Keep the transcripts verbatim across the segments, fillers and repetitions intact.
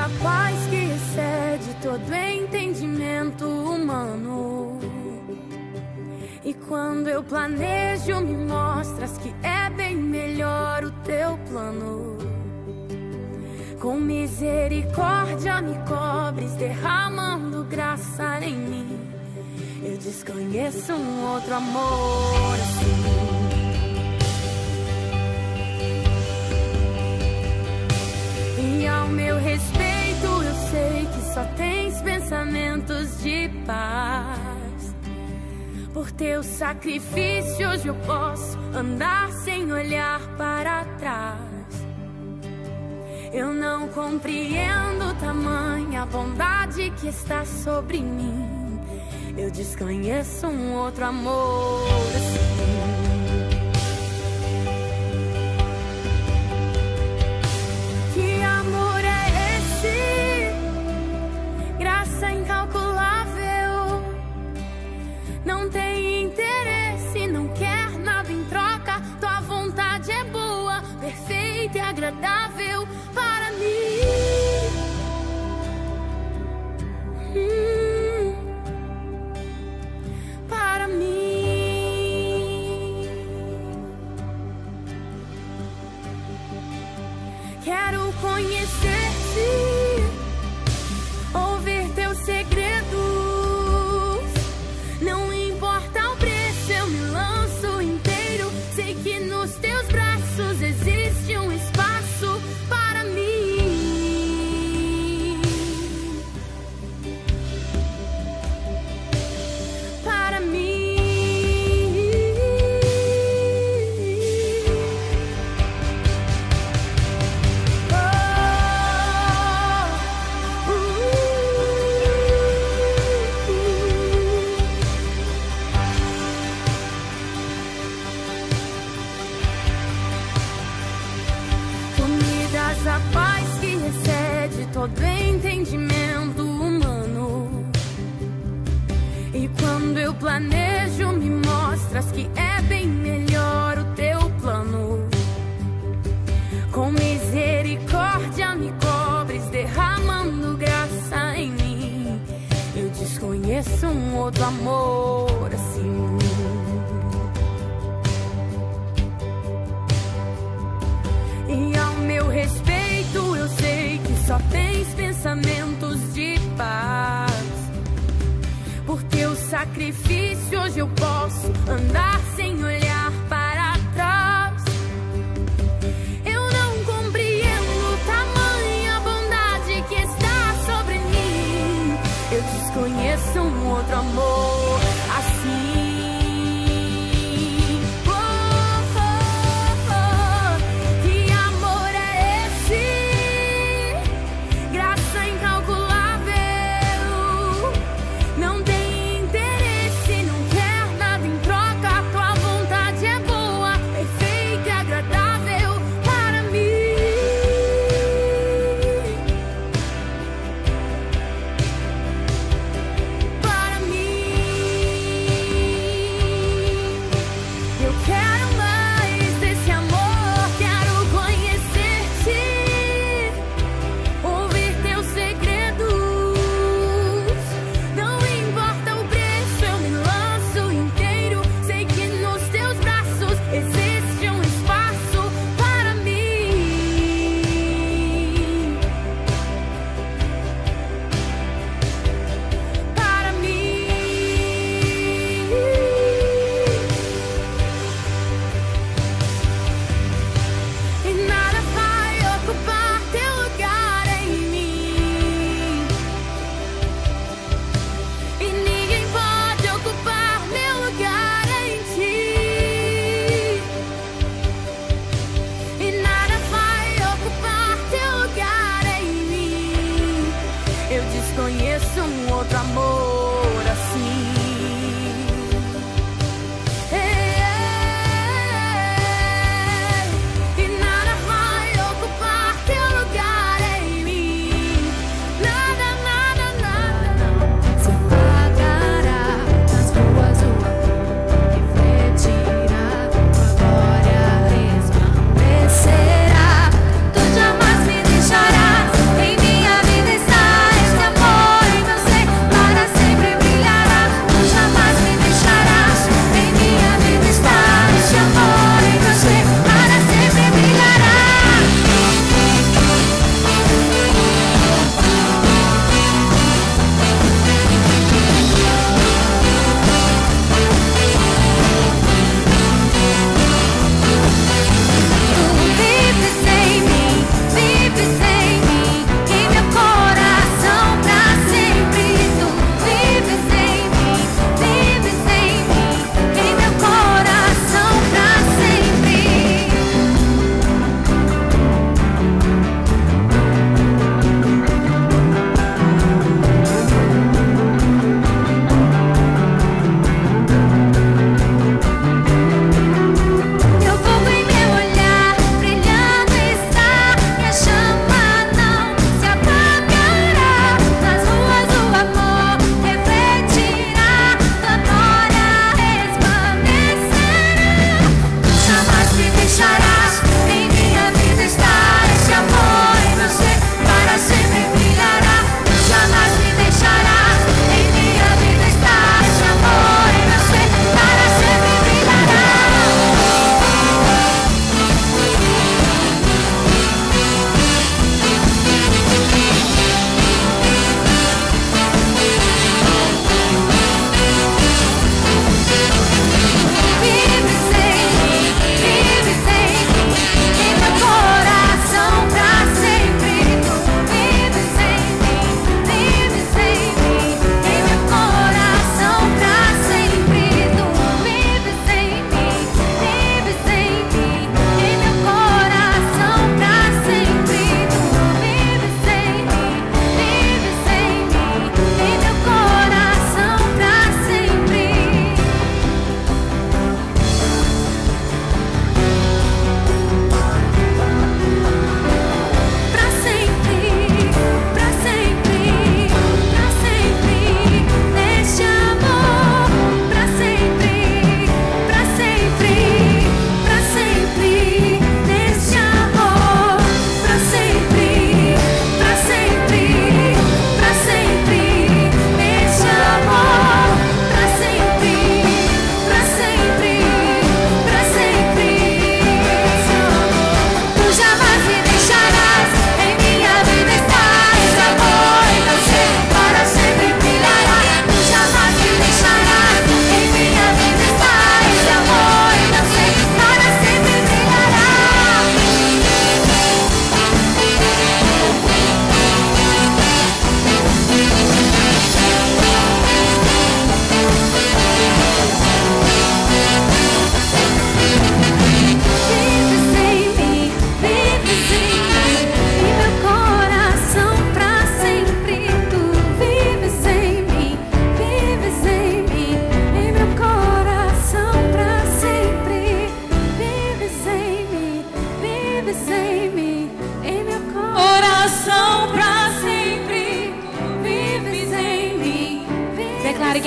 a paz que excede todo entendimento humano. E quando eu planejo, me mostras que é bem melhor o teu plano. Com misericórdia me cobres, derramando graça em mim. Eu desconheço um outro amor assim. E ao meu respeito eu sei que só tens pensamentos de paz. Por teu sacrifício hoje eu posso andar sem olhar para trás. Eu não compreendo tamanha bondade que está sobre mim. Eu desconheço um outro amor assim. Que amor é esse? Graça incalculável. Não tem interesse, não quer nada em troca. Tua vontade é boa, perfeita e agradável para mim. Hum, para mim. Quero conhecer-te, ouvir teus segredos. Não importa o preço, eu me lanço inteiro. Sei que nos teus braços existe um espaço para mim. Para mim. Oh, uh, uh, Tu me das a paz que excede todo entendimento humano. E quando eu planejo, me mostras que é bem melhor o teu plano. Com misericórdia me cobres, derramando graça em mim. Eu desconheço um outro amor assim. E ao meu respeito eu sei que só tens pensamentos de paz. Por teu sacrifício hoje eu posso andar sem olhar para trás. Eu não compreendo tamanha bondade que está sobre mim. Eu desconheço um outro amor assim.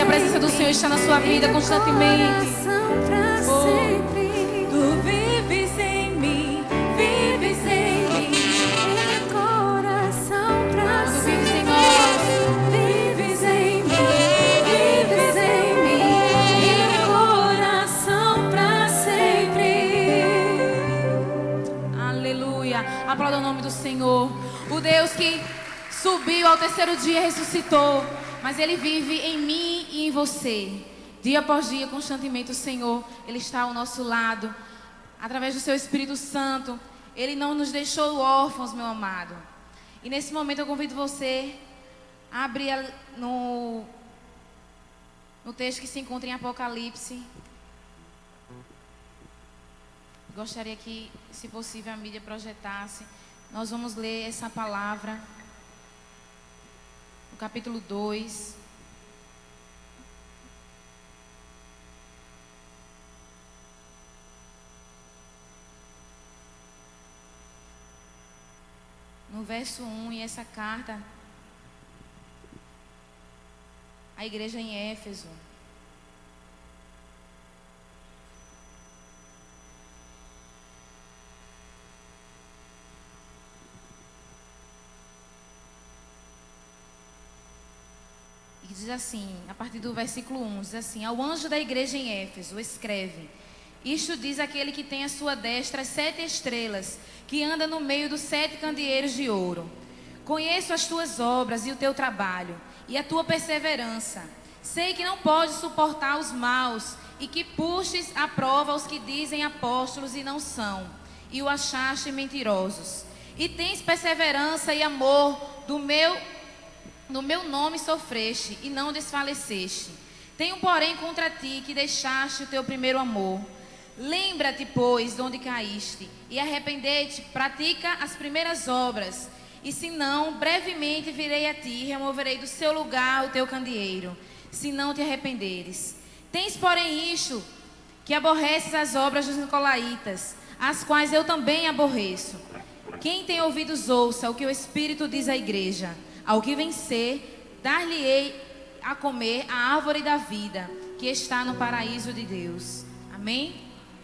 presença do Senhor está na sua vida constantemente. Oh. Tu vives em mim, vives em mim, em coração pra Tu sempre. vives em nós. Vives em mim, vives em mim, em coração pra sempre. Aleluia. Aplauda o nome do Senhor. O Deus que subiu ao terceiro dia, ressuscitou. Mas Ele vive em mim e em você. Dia após dia, constantemente, o Senhor, Ele está ao nosso lado. Através do Seu Espírito Santo, Ele não nos deixou órfãos, meu amado. E nesse momento eu convido você a abrir no, no texto que se encontra em Apocalipse. Gostaria que, se possível, a mídia projetasse. Nós vamos ler essa palavra. No capítulo dois. No verso um, e essa carta à igreja em Éfeso. E diz assim, a partir do versículo um, diz assim: ao anjo da igreja em Éfeso, escreve: isto diz aquele que tem à sua destra as sete estrelas, que anda no meio dos sete candeeiros de ouro. Conheço as tuas obras e o teu trabalho, e a tua perseverança. Sei que não podes suportar os maus, e que pustes à prova os que dizem apóstolos e não são, e o achaste mentirosos. E tens perseverança e amor, do meu, no meu nome sofreste, e não desfaleceste. Tenho, porém, contra ti que deixaste o teu primeiro amor. Lembra-te, pois, de onde caíste, e arrepende-te, pratica as primeiras obras. E se não, brevemente virei a ti e removerei do seu lugar o teu candeeiro, se não te arrependeres. Tens, porém, isto, que aborreces as obras dos nicolaítas, as quais eu também aborreço. Quem tem ouvidos, ouça o que o Espírito diz à igreja. Ao que vencer, dar-lhe-ei a comer a árvore da vida, que está no paraíso de Deus. Amém?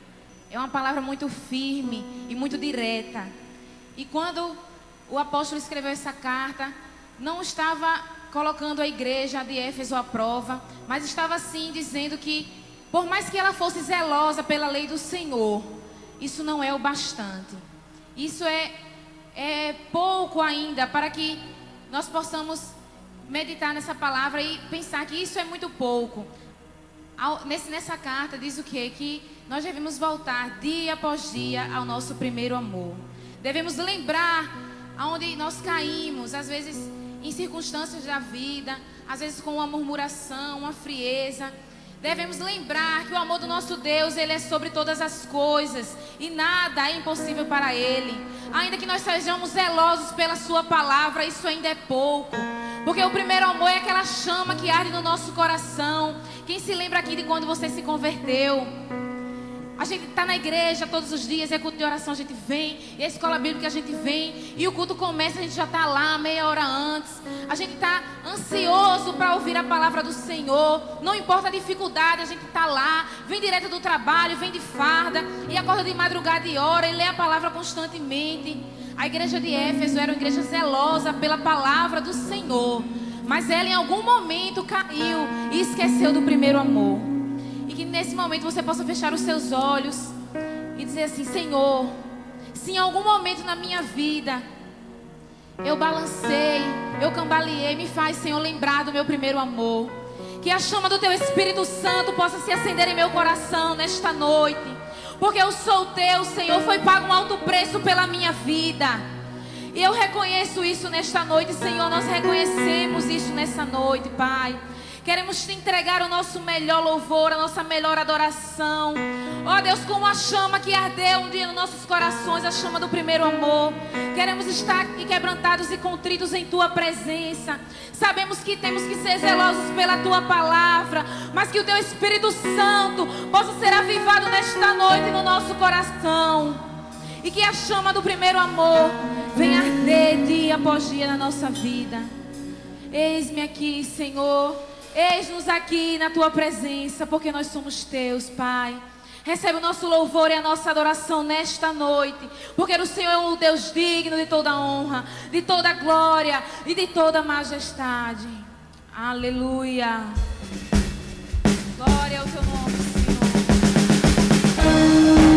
É uma palavra muito firme e muito direta. E quando o apóstolo escreveu essa carta, não estava colocando a igreja de Éfeso à prova, mas estava sim dizendo que, por mais que ela fosse zelosa pela lei do Senhor, isso não é o bastante. Isso é, é pouco ainda para que nós possamos meditar nessa palavra e pensar que isso é muito pouco. Ao, nesse, nessa carta diz o quê? Que nós devemos voltar dia após dia ao nosso primeiro amor. Devemos lembrar aonde nós caímos, às vezes em circunstâncias da vida, às vezes com uma murmuração, uma frieza. Devemos lembrar que o amor do nosso Deus, Ele é sobre todas as coisas e nada é impossível para Ele. Ainda que nós sejamos zelosos pela Sua palavra, isso ainda é pouco. Porque o primeiro amor é aquela chama que arde no nosso coração. Quem se lembra aqui de quando você se converteu? A gente está na igreja todos os dias, é culto de oração, a gente vem, e a escola bíblica a gente vem, e o culto começa, a gente já está lá meia hora antes. A gente está ansioso para ouvir a palavra do Senhor. Não importa a dificuldade, a gente está lá, vem direto do trabalho, vem de farda, e acorda de madrugada e ora, e lê a palavra constantemente. A igreja de Éfeso era uma igreja zelosa pela palavra do Senhor, mas ela em algum momento caiu e esqueceu do primeiro amor. E que nesse momento você possa fechar os seus olhos e dizer assim: Senhor, se em algum momento na minha vida eu balancei, eu cambaleei, me faz, Senhor, lembrar do meu primeiro amor. Que a chama do Teu Espírito Santo possa se acender em meu coração nesta noite. Porque eu sou Teu, Senhor, foi pago um alto preço pela minha vida. E eu reconheço isso nesta noite, Senhor, nós reconhecemos isso nessa noite, Pai. Queremos Te entregar o nosso melhor louvor, a nossa melhor adoração. Ó Deus, como a chama que ardeu um dia nos nossos corações, a chama do primeiro amor. Queremos estar aqui quebrantados e contritos em Tua presença. Sabemos que temos que ser zelosos pela Tua palavra, mas que o Teu Espírito Santo possa ser avivado nesta noite no nosso coração. E que a chama do primeiro amor venha arder dia após dia na nossa vida. Eis-me aqui, Senhor. Eis-nos aqui na tua presença, porque nós somos teus, Pai. Recebe o nosso louvor e a nossa adoração nesta noite, porque o Senhor é um Deus digno de toda honra, de toda glória e de toda majestade. Aleluia. Glória ao teu nome, Senhor.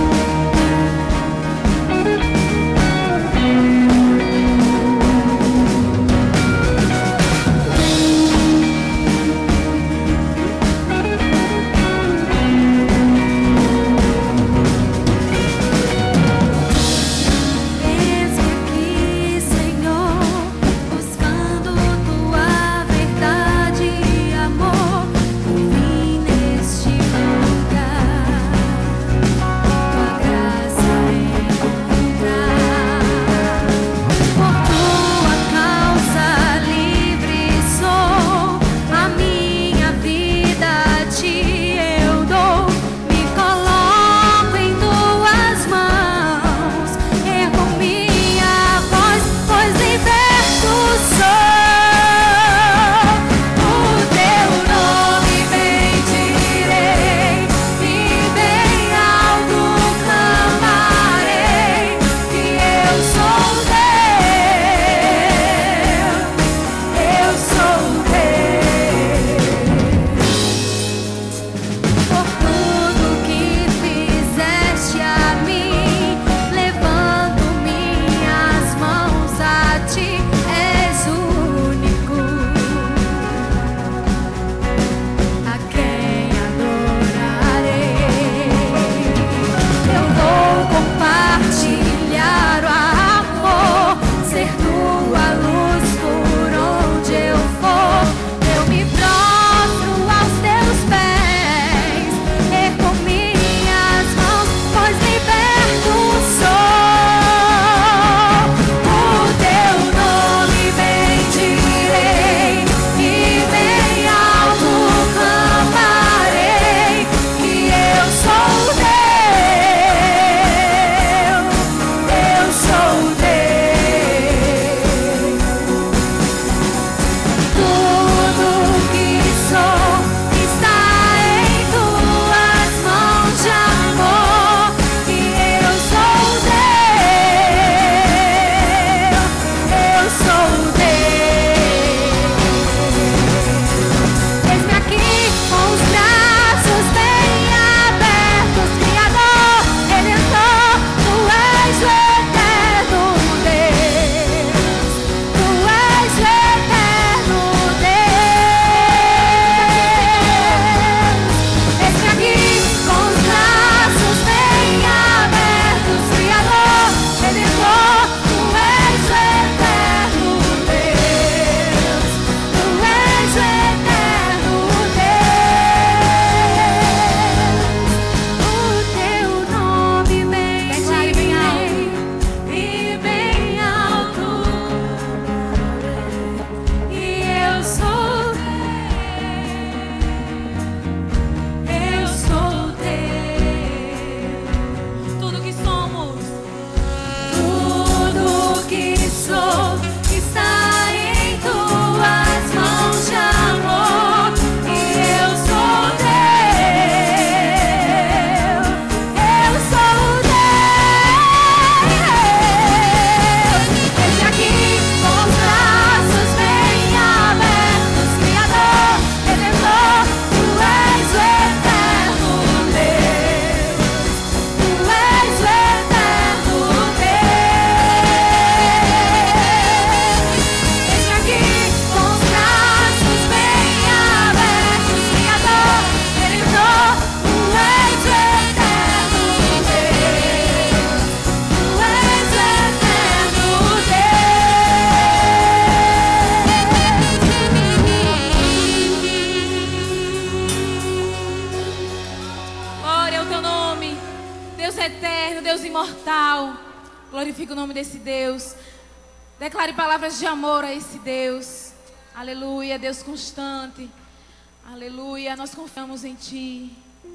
Glorifique o nome desse Deus. Declare palavras de amor a esse Deus. Aleluia, Deus constante. Aleluia, nós confiamos em Ti.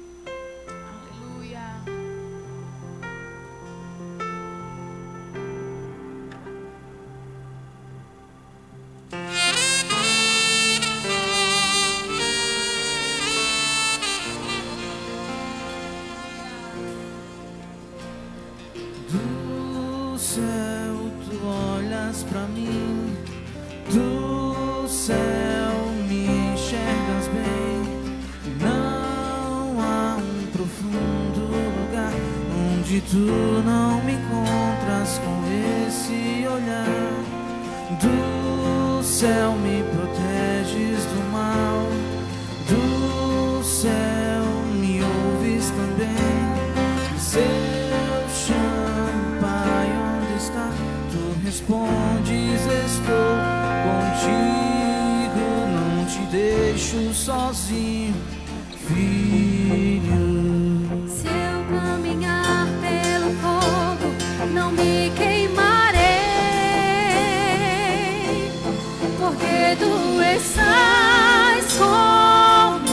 Aleluia. olhas pra mim, do céu me enxergas bem. Não há um profundo lugar onde tu não me encontras com esse olhar. Do céu me proteges do mal, do céu me ouves também. Se eu chamo, Pai, onde está? Tu respondes, estou contigo, não te deixo sozinho, filho. Se eu caminhar pelo fogo, não me queimarei, porque tu estás comigo,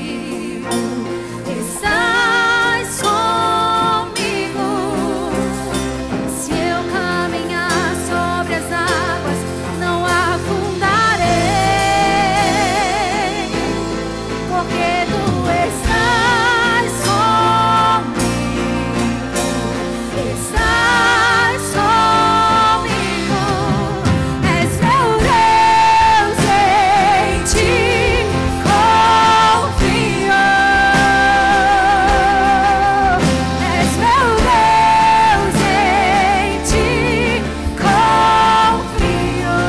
estás comigo. Se eu caminhar sobre as águas, não afundarei, porque tu estás comigo, estás comigo. És meu Deus, em ti confio. És meu Deus, em ti confio.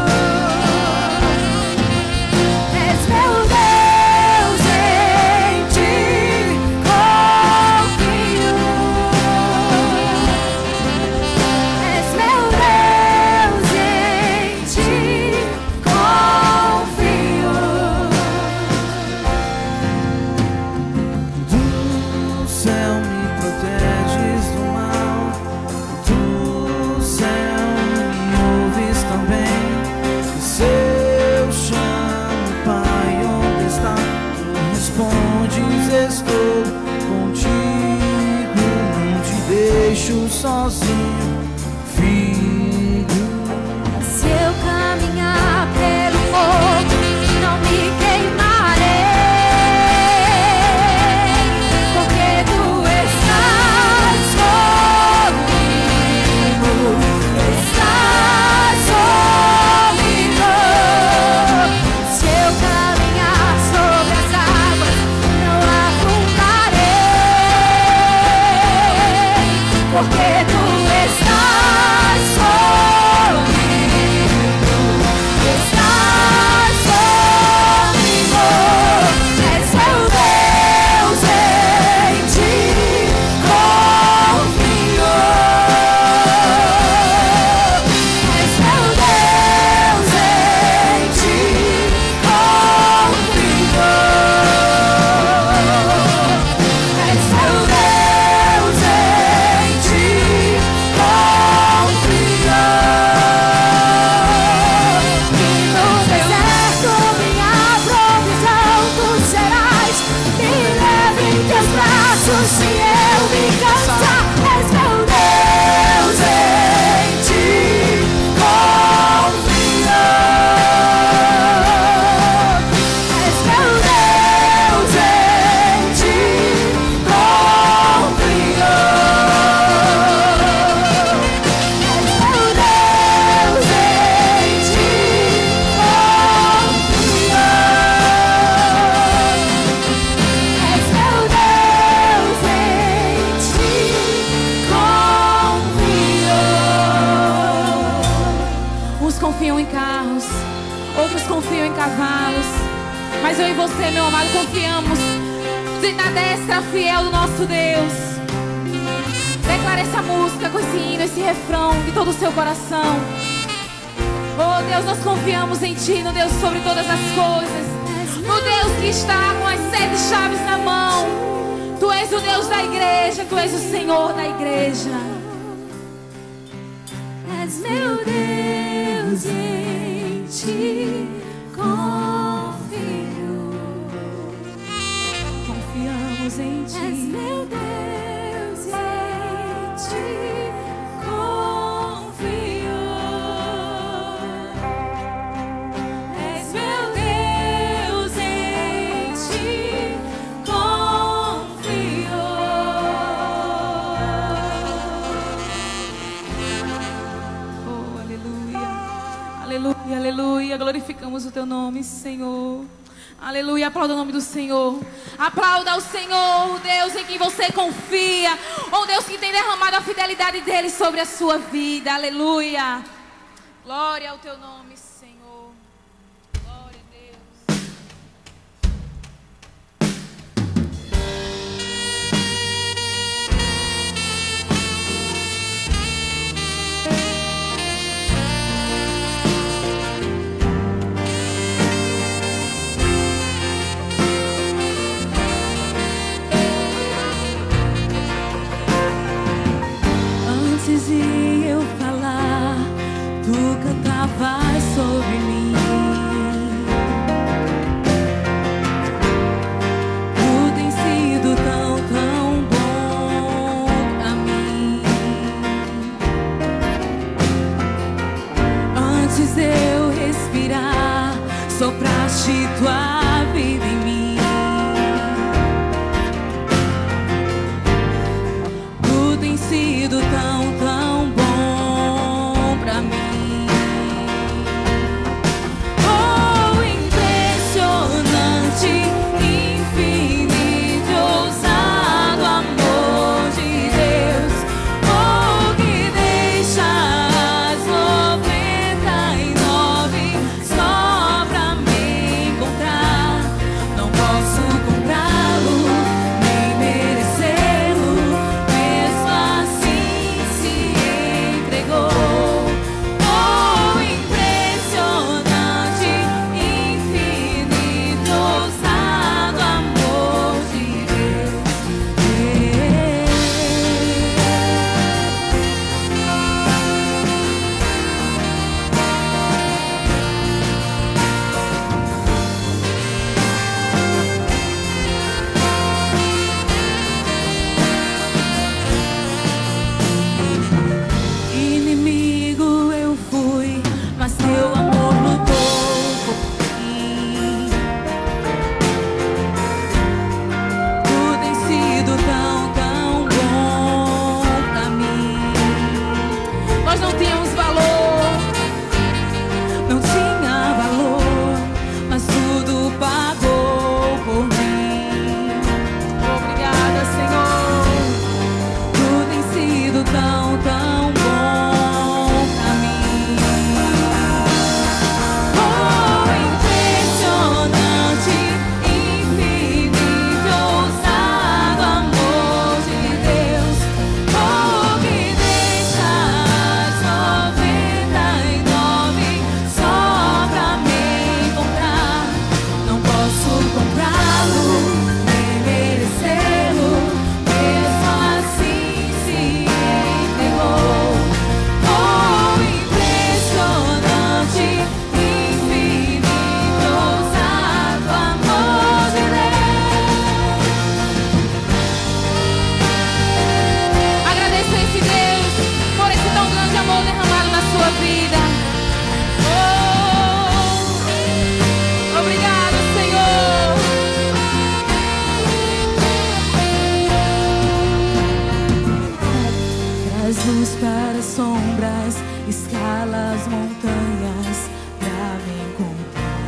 És meu Deus, em ti confio. És meu Deus, em ti confio. Do céu me proteges do mal, do céu me ouves também. Se eu chamo, Pai, onde está? Tu respondes, estou contigo, não te deixo sozinho, filho. Se eu caminhar pelo fogo, não me queimarei, porque tu estás comigo, estás comigo. Se eu caminhar sobre as águas, não afundarei, porque tu estás comigo, estás comigo. És meu Deus, em ti confio. És meu Deus, em ti confio. És meu Deus, em ti confio. E no deserto minha provisão tu serás. Me leve em teus braços se eu me cansar. És meu Deus, em ti confio. És meu Deus, em ti confio. És meu Deus, em ti confio. És meu Deus, em ti confio. Uns confiam em carros, outros confiam em cavalos, mas eu e você, meu amado, confiamos na destra fiel do nosso Deus. Declara essa música com esse hino, esse refrão de todo o seu coração. Oh Deus, nós confiamos em Ti, no Deus sobre todas as coisas, no Deus que está com as sete chaves na mão. Tu és o Deus da igreja, Tu és o Senhor da igreja. És meu Deus, em ti confio. Confiamos em Ti. És meu Deus, em ti confio. És meu Deus, em ti confio. Oh, aleluia. Aleluia, aleluia. Glorificamos o teu nome, Senhor. Aleluia, aplauda o nome do Senhor. Aplauda o Senhor, o Deus em quem você confia. O Deus que tem derramado a fidelidade dele sobre a sua vida. Aleluia. Glória ao teu nome, Senhor. Glória a Deus. Antes de eu falar, tu cantavas sobre mim. Tu tens sido tão, tão bom pra mim. Antes de eu respirar, sopraste tua vida em mim. Tu tens sido tão, tão bom pra mim. Oh, impressionante, infinito, ousado amor de Deus. Oh, que deixa as noventa e nove só pra me encontrar. Não posso comprá-lo, nem merecê-lo, mesmo assim se entregou. Oh, impressionante, infinito, ousado amor de Deus. Inimigo eu fui, mas teu amor lutou por mim. Tu tens sido tão, tão bom pra mim. Nós não tínhamos valor, Não tinha valor, mas tudo pagou por mim. obrigada, Senhor. Tu tens sido tão, tão bom pra mim. Oh, impressionante, infinito, ousado amor de Deus. Oh, que deixa as noventa e nove só pra me encontrar. Não posso comprá-lo, nem merecê-lo, mesmo assim se entregou. Oh, impressionante, infinito, ousado amor de Deus. Agradeça a esse Deus por esse tão grande amor derramado na sua vida. Oh, obrigado, Senhor. Traz luz para as sombras, escala as montanhas pra me encontrar.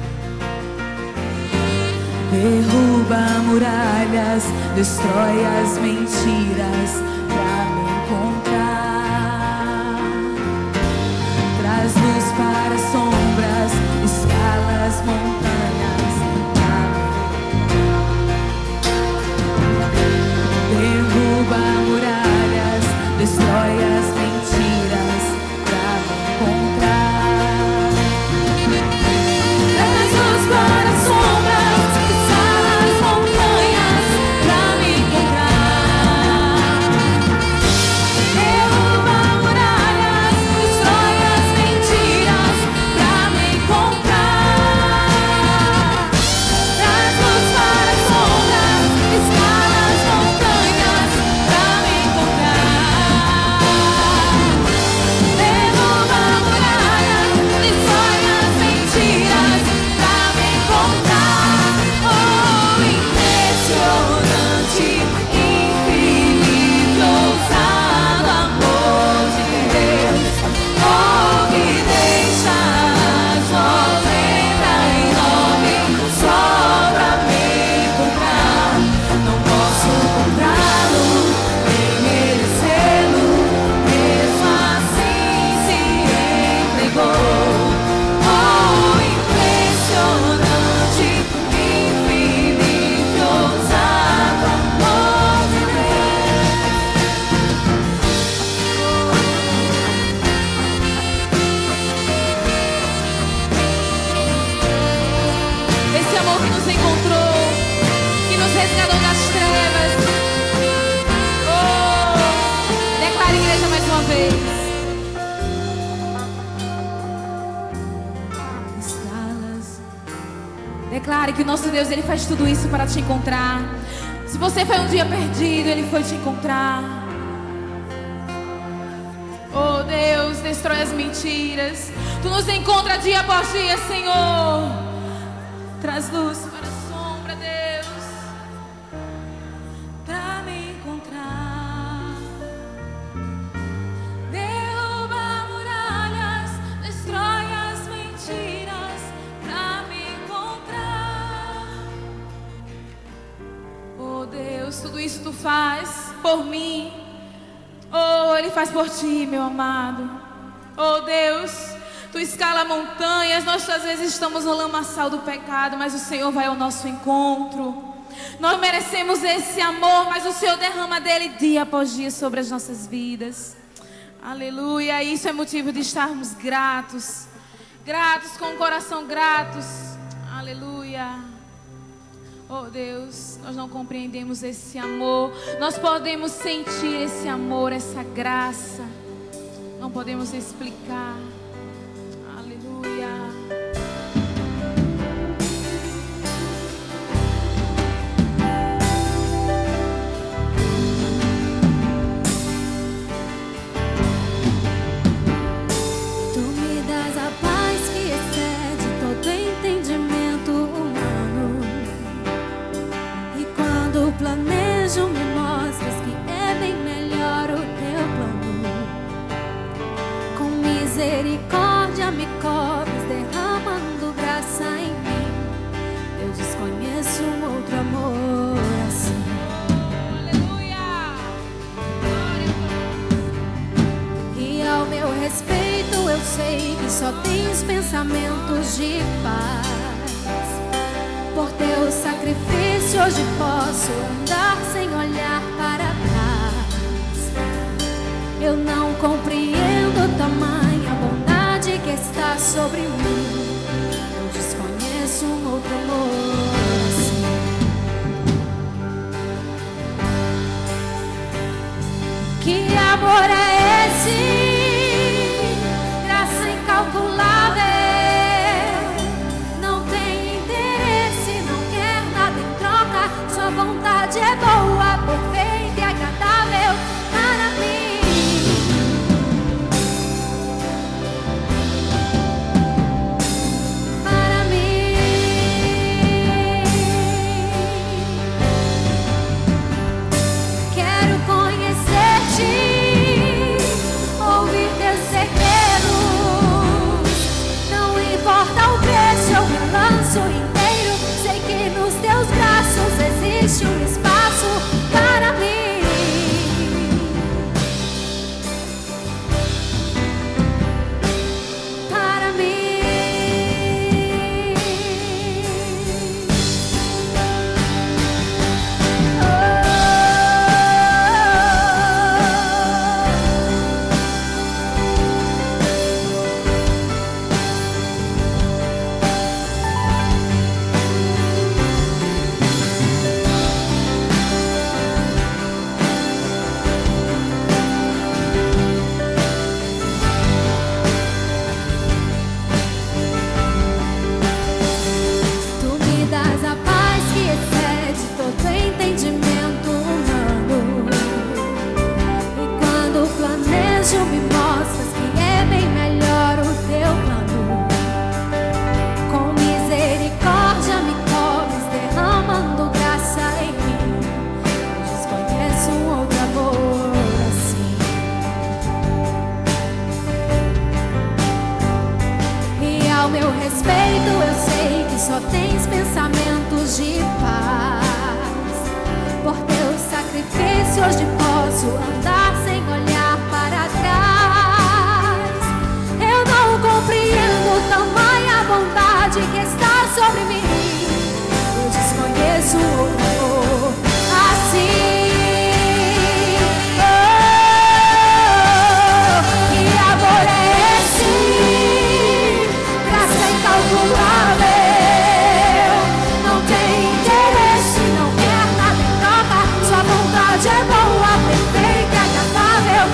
Derruba muralhas, destrói as mentiras pra me encontrar. Traz luz para as sombras, escala as montanhas pra me derruba muralhas, destrói as mentiras pra me encontrar. Traz luz para as sombras, escala as montanhas pra me encontrar. Declare que o nosso Deus, Ele faz tudo isso para te encontrar. Se você foi um dia perdido, Ele foi te encontrar. Oh Deus, destrói as mentiras. Tu nos encontra dia após dia, Senhor. Traz luz para a sombra, Deus, para me encontrar. Derruba muralhas, destrói as mentiras para me encontrar. Oh Deus, tudo isso Tu faz por mim. Oh, Ele faz por Ti, meu amado. Oh Deus, Tu escala montanhas. Nós às vezes estamos no lamaçal do pecado, mas o Senhor vai ao nosso encontro. Nós merecemos esse amor, mas o Senhor derrama dele dia após dia sobre as nossas vidas. Aleluia. Isso é motivo de estarmos gratos. Gratos, com o coração gratos. Aleluia. Oh Deus, nós não compreendemos esse amor. Nós podemos sentir esse amor, essa graça. Não podemos explicar. Aleluia. Tu me das a paz que excede todo entendimento humano. E quando planejo, me mostras que é bem melhor o Teu plano. Com misericórdia me cobres, derramando graça em mim. Eu desconheço um outro amor assim. Aleluia. E ao meu respeito eu sei que só tens pensamentos de paz. Por Teu sacrifício hoje posso andar sem olhar para trás. Eu não compreendo tamanha bondade que está sobre mim. Eu desconheço um outro amor assim. Que amor é esse? Graça incalculável. Não tem interesse, não quer nada em troca. Sua vontade é boa, perfeita e agradável para mim. Para mim. Quero conhecer-te, ouvir Teus segredos. Não importa o preço, eu me lanço inteiro. Sei que nos Teus braços existe um espaço para mim. Para mim. Tu me das a paz que excede todo entendimento humano. E quando planejo, me mostras que é bem melhor o Teu plano. Com misericórdia me cobres, derramando graça em mim. Eu desconheço um outro amor assim. E ao meu respeito eu sei que só tens pensamentos de paz. Por Teu sacrifício hoje posso andar sem olhar para trás. Eu não compreendo tamanha bondade que está sobre mim. Eu desconheço outro amor assim. Oh, que amor é esse? Graça incalculável. Não tem interesse, não quer nada em troca. Sua vontade é boa, perfeita e agradável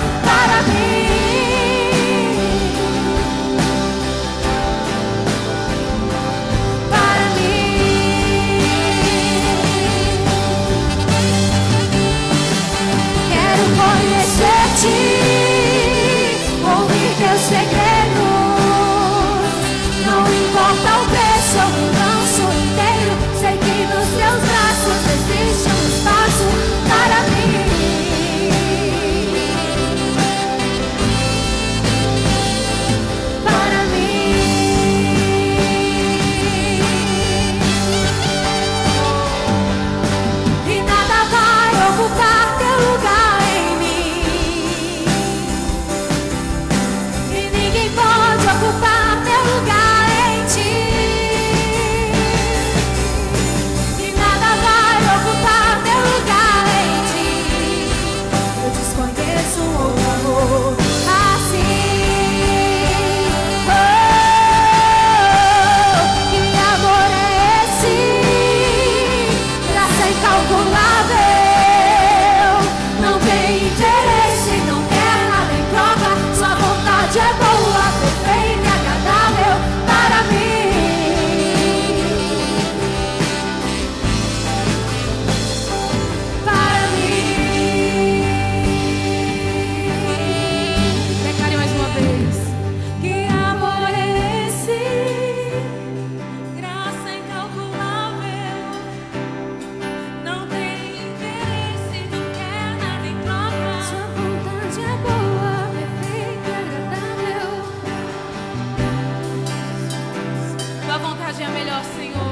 hoje é a melhor, Senhor.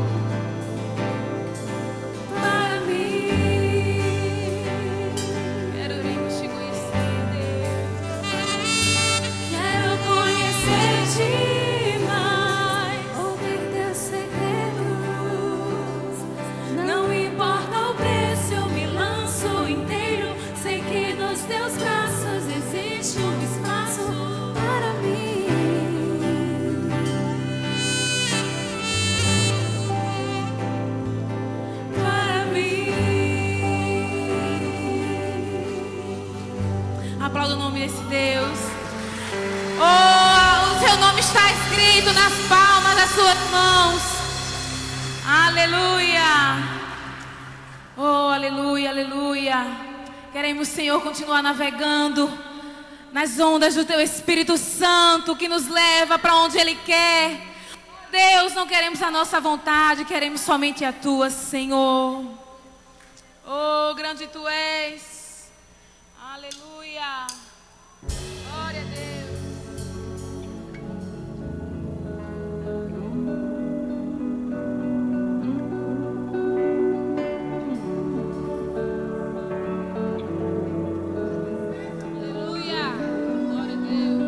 Para mim, Quero te conhecer, Deus. quero conhecer-te mais, ouvir teus segredos. Não importa o preço, eu me lanço inteiro. Sei que nos teus braços existe um espaço para mim. Para mim. Aplauda o nome desse Deus. Oh, o seu nome está escrito nas palmas das suas mãos. Aleluia. Oh, aleluia, aleluia. Queremos, Senhor, continuar navegando nas ondas do Teu Espírito Santo, que nos leva para onde Ele quer. Deus, não queremos a nossa vontade, queremos somente a Tua, Senhor. Oh, grande Tu és. Aleluia. Glória a Deus. Aleluia. Glória a Deus.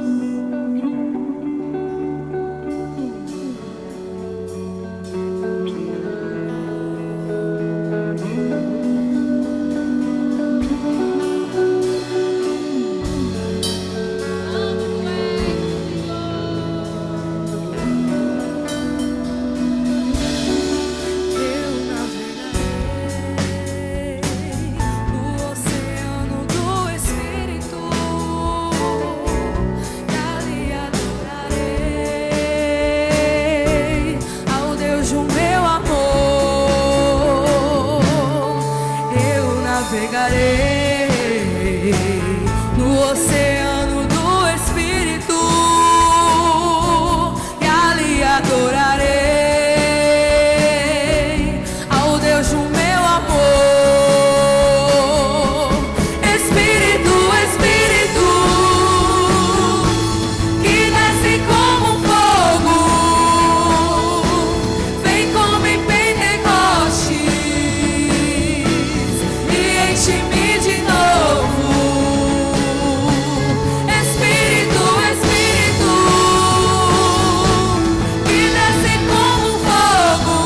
Eu navegarei no oceano do Espírito e ali adorarei ao Deus do meu amor. Eu navegarei no oceano do Espírito e ali adorarei ao Deus do meu amor. Espírito, Espírito, que desce como um fogo, vem como em Pentecostes e enche-me de novo. Espírito, Espírito, que desce como um fogo,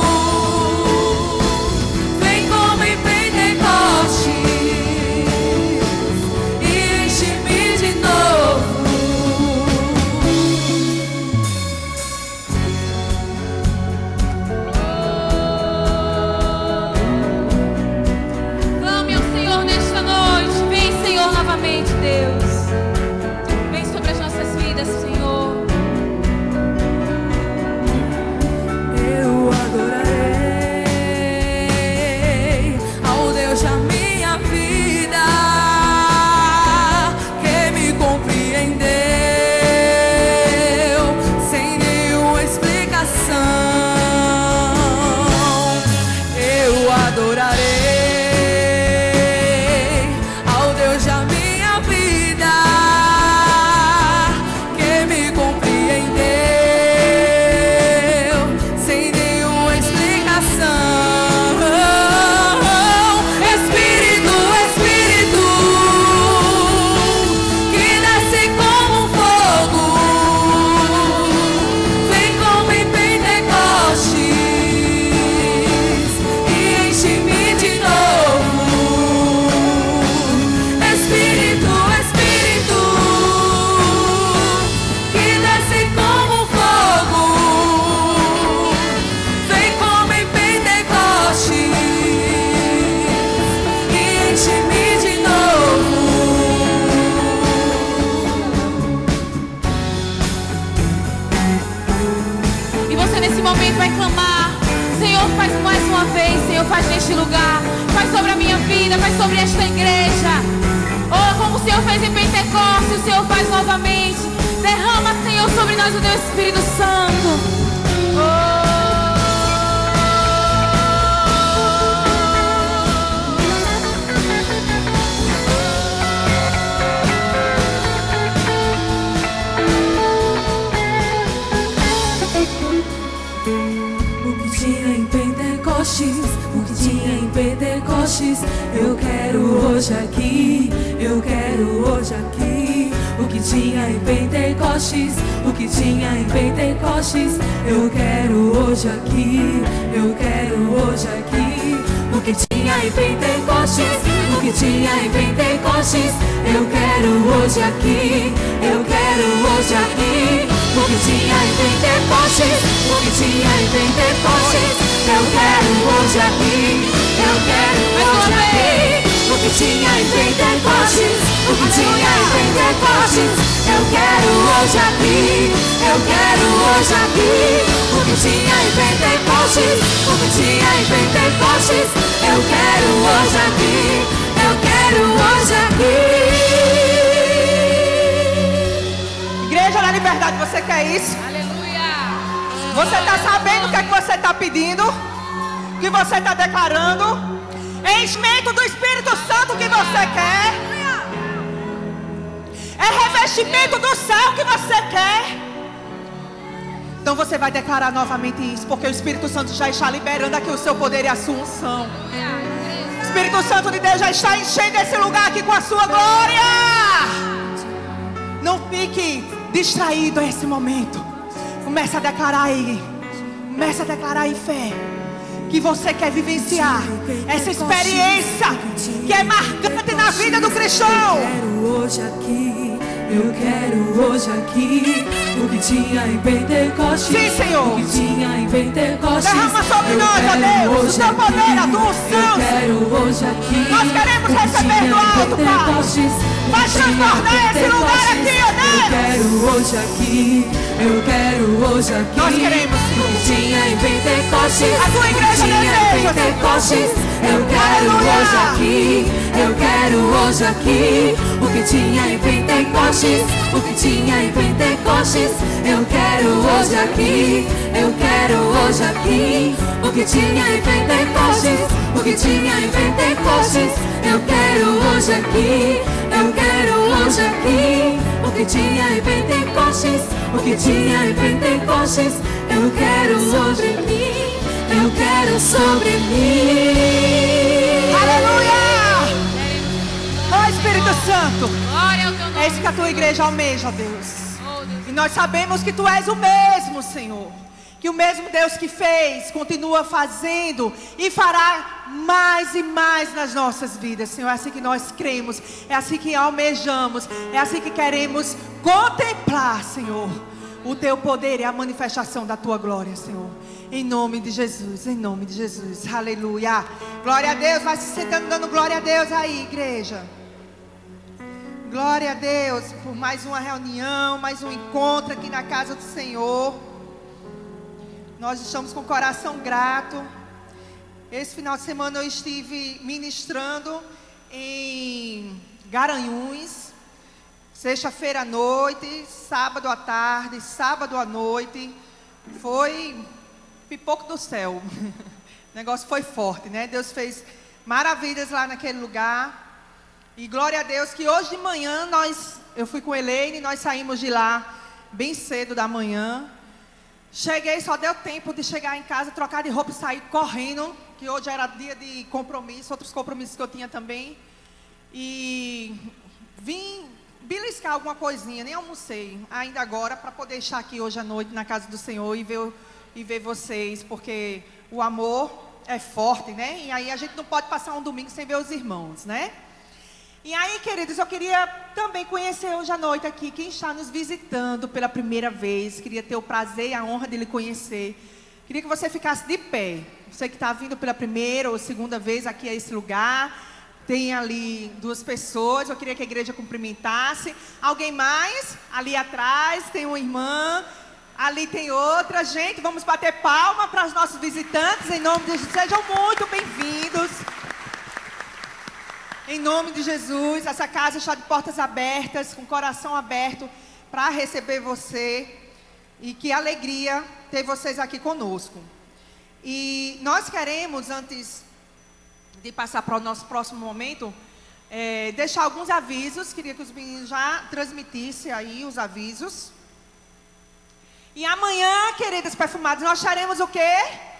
vem como em Pentecostes e enche-me de novo. Clame ao Senhor nesta noite. Vem, Senhor, novamente, Deus. Vem sobre as nossas vidas, Senhor. Eu adorarei ao Deus da minha vida, que me compreendeu sem nenhuma explicação. Eu adorarei ao Deus da minha vida, que me compreendeu sem nenhuma explicação. Espírito, Espírito, que desce como um fogo, vem como em Pentecostes e enche-me de novo. Espírito, Espírito, que desce como um fogo, vem como em Pentecostes e enche-me de novo. E você nesse momento vai clamar: Senhor, faz mais uma vez, Senhor, faz neste lugar, faz sobre a minha vida, faz sobre esta igreja. Oh, como o Senhor fez em Pentecostes, o Senhor faz novamente. Derrama, Senhor, sobre nós o Teu Espírito Santo. Oh. O que tinha em Pentecostes, o que tinha em Pentecostes, eu quero hoje aqui, eu quero hoje aqui. O que tinha em Pentecostes, o que tinha em Pentecostes, eu quero hoje aqui, eu quero hoje aqui. O que tinha em Pentecostes, o que tinha em Pentecostes, eu quero hoje aqui, eu quero hoje aqui. O que tinha em Pentecostes, o que tinha em Pentecostes, eu quero hoje aqui, eu quero hoje aqui. O que tinha em Pentecostes, o que tinha em Pentecostes, eu quero hoje aqui, eu quero hoje aqui. O que tinha em Pentecostes, o que tinha em Pentecostes, eu quero hoje aqui, eu quero hoje aqui. Igreja da Liberdade, você quer isso? Aleluia. Você está sabendo o que é que você está pedindo? O que você está declarando? Enchimento do Espírito Santo que você quer? É revestimento do céu que você quer? Então você vai declarar novamente isso, porque o Espírito Santo já está liberando aqui o seu poder e a sua unção. O Espírito Santo de Deus já está enchendo esse lugar aqui com a sua glória. Não fique distraído nesse momento. Comece a declarar aí. Comece a declarar em fé que você quer vivenciar essa experiência que é marcante na vida do cristão. Eu quero hoje aqui, eu quero hoje aqui. O que tinha em Pentecostes, sim, Senhor, o que tinha em Pentecostes, derrama sobre nós, ó Deus, o teu poder, a tua unção. Eu quero hoje aqui. Nós queremos receber do alto, Pai. Vai transbordar esse lugar aqui, ó Deus. Eu quero hoje aqui, eu quero hoje aqui. Nós queremos, Senhor. O que tinha em Pentecostes, a tua igreja deseja, Pentecostes, eu quero hoje aqui, eu quero hoje aqui. O que tinha em Pentecostes, o que tinha em Pentecostes, eu quero hoje aqui, eu quero hoje aqui. O que tinha em Pentecostes, o que tinha em Pentecostes, eu quero hoje aqui, eu quero hoje aqui. O que tinha em Pentecostes, o que tinha em Pentecostes, eu quero sobre mim, eu quero sobre mim. Aleluia! Ó Espírito Santo, Glória ao teu nome. é isso que a tua igreja almeja, ó Deus. Oh, Deus. E nós sabemos que tu és o mesmo, Senhor. Que o mesmo Deus que fez, continua fazendo e fará mais e mais nas nossas vidas, Senhor. É assim que nós cremos, é assim que almejamos, é assim que queremos contemplar, Senhor, o teu poder e a manifestação da tua glória, Senhor. Em nome de Jesus, em nome de Jesus, aleluia. Glória a Deus, vai se sentando dando glória a Deus aí, igreja. Glória a Deus por mais uma reunião, mais um encontro aqui na casa do Senhor. Nós estamos com o coração grato. Esse final de semana eu estive ministrando em Garanhuns, sexta-feira à noite, sábado à tarde, sábado à noite. Foi pipoco do céu. O negócio foi forte, né? Deus fez maravilhas lá naquele lugar. E glória a Deus que hoje de manhã nós, eu fui com a Elaine, nós saímos de lá bem cedo da manhã. Cheguei, só deu tempo de chegar em casa, trocar de roupa e sair correndo, que hoje era dia de compromisso, outros compromissos que eu tinha também. E vim beliscar alguma coisinha, nem almocei ainda agora, para poder estar aqui hoje à noite na casa do Senhor e ver, e ver vocês, porque o amor é forte, né? E aí a gente não pode passar um domingo sem ver os irmãos, né? E aí, queridos, eu queria também conhecer hoje à noite aqui quem está nos visitando pela primeira vez. Queria ter o prazer e a honra de lhe conhecer. Queria que você ficasse de pé. Você que está vindo pela primeira ou segunda vez aqui a esse lugar. Tem ali duas pessoas. Eu queria que a igreja cumprimentasse. Alguém mais? Ali atrás tem uma irmã. Ali tem outra. Gente, vamos bater palma para os nossos visitantes. Em nome de Jesus, sejam muito bem-vindos. Em nome de Jesus, essa casa está de portas abertas, com o coração aberto para receber você. E que alegria ter vocês aqui conosco. E nós queremos, antes de passar para o nosso próximo momento, é, deixar alguns avisos. Queria que os meninos já transmitissem aí os avisos. E amanhã, queridas perfumadas, nós teremos o quê?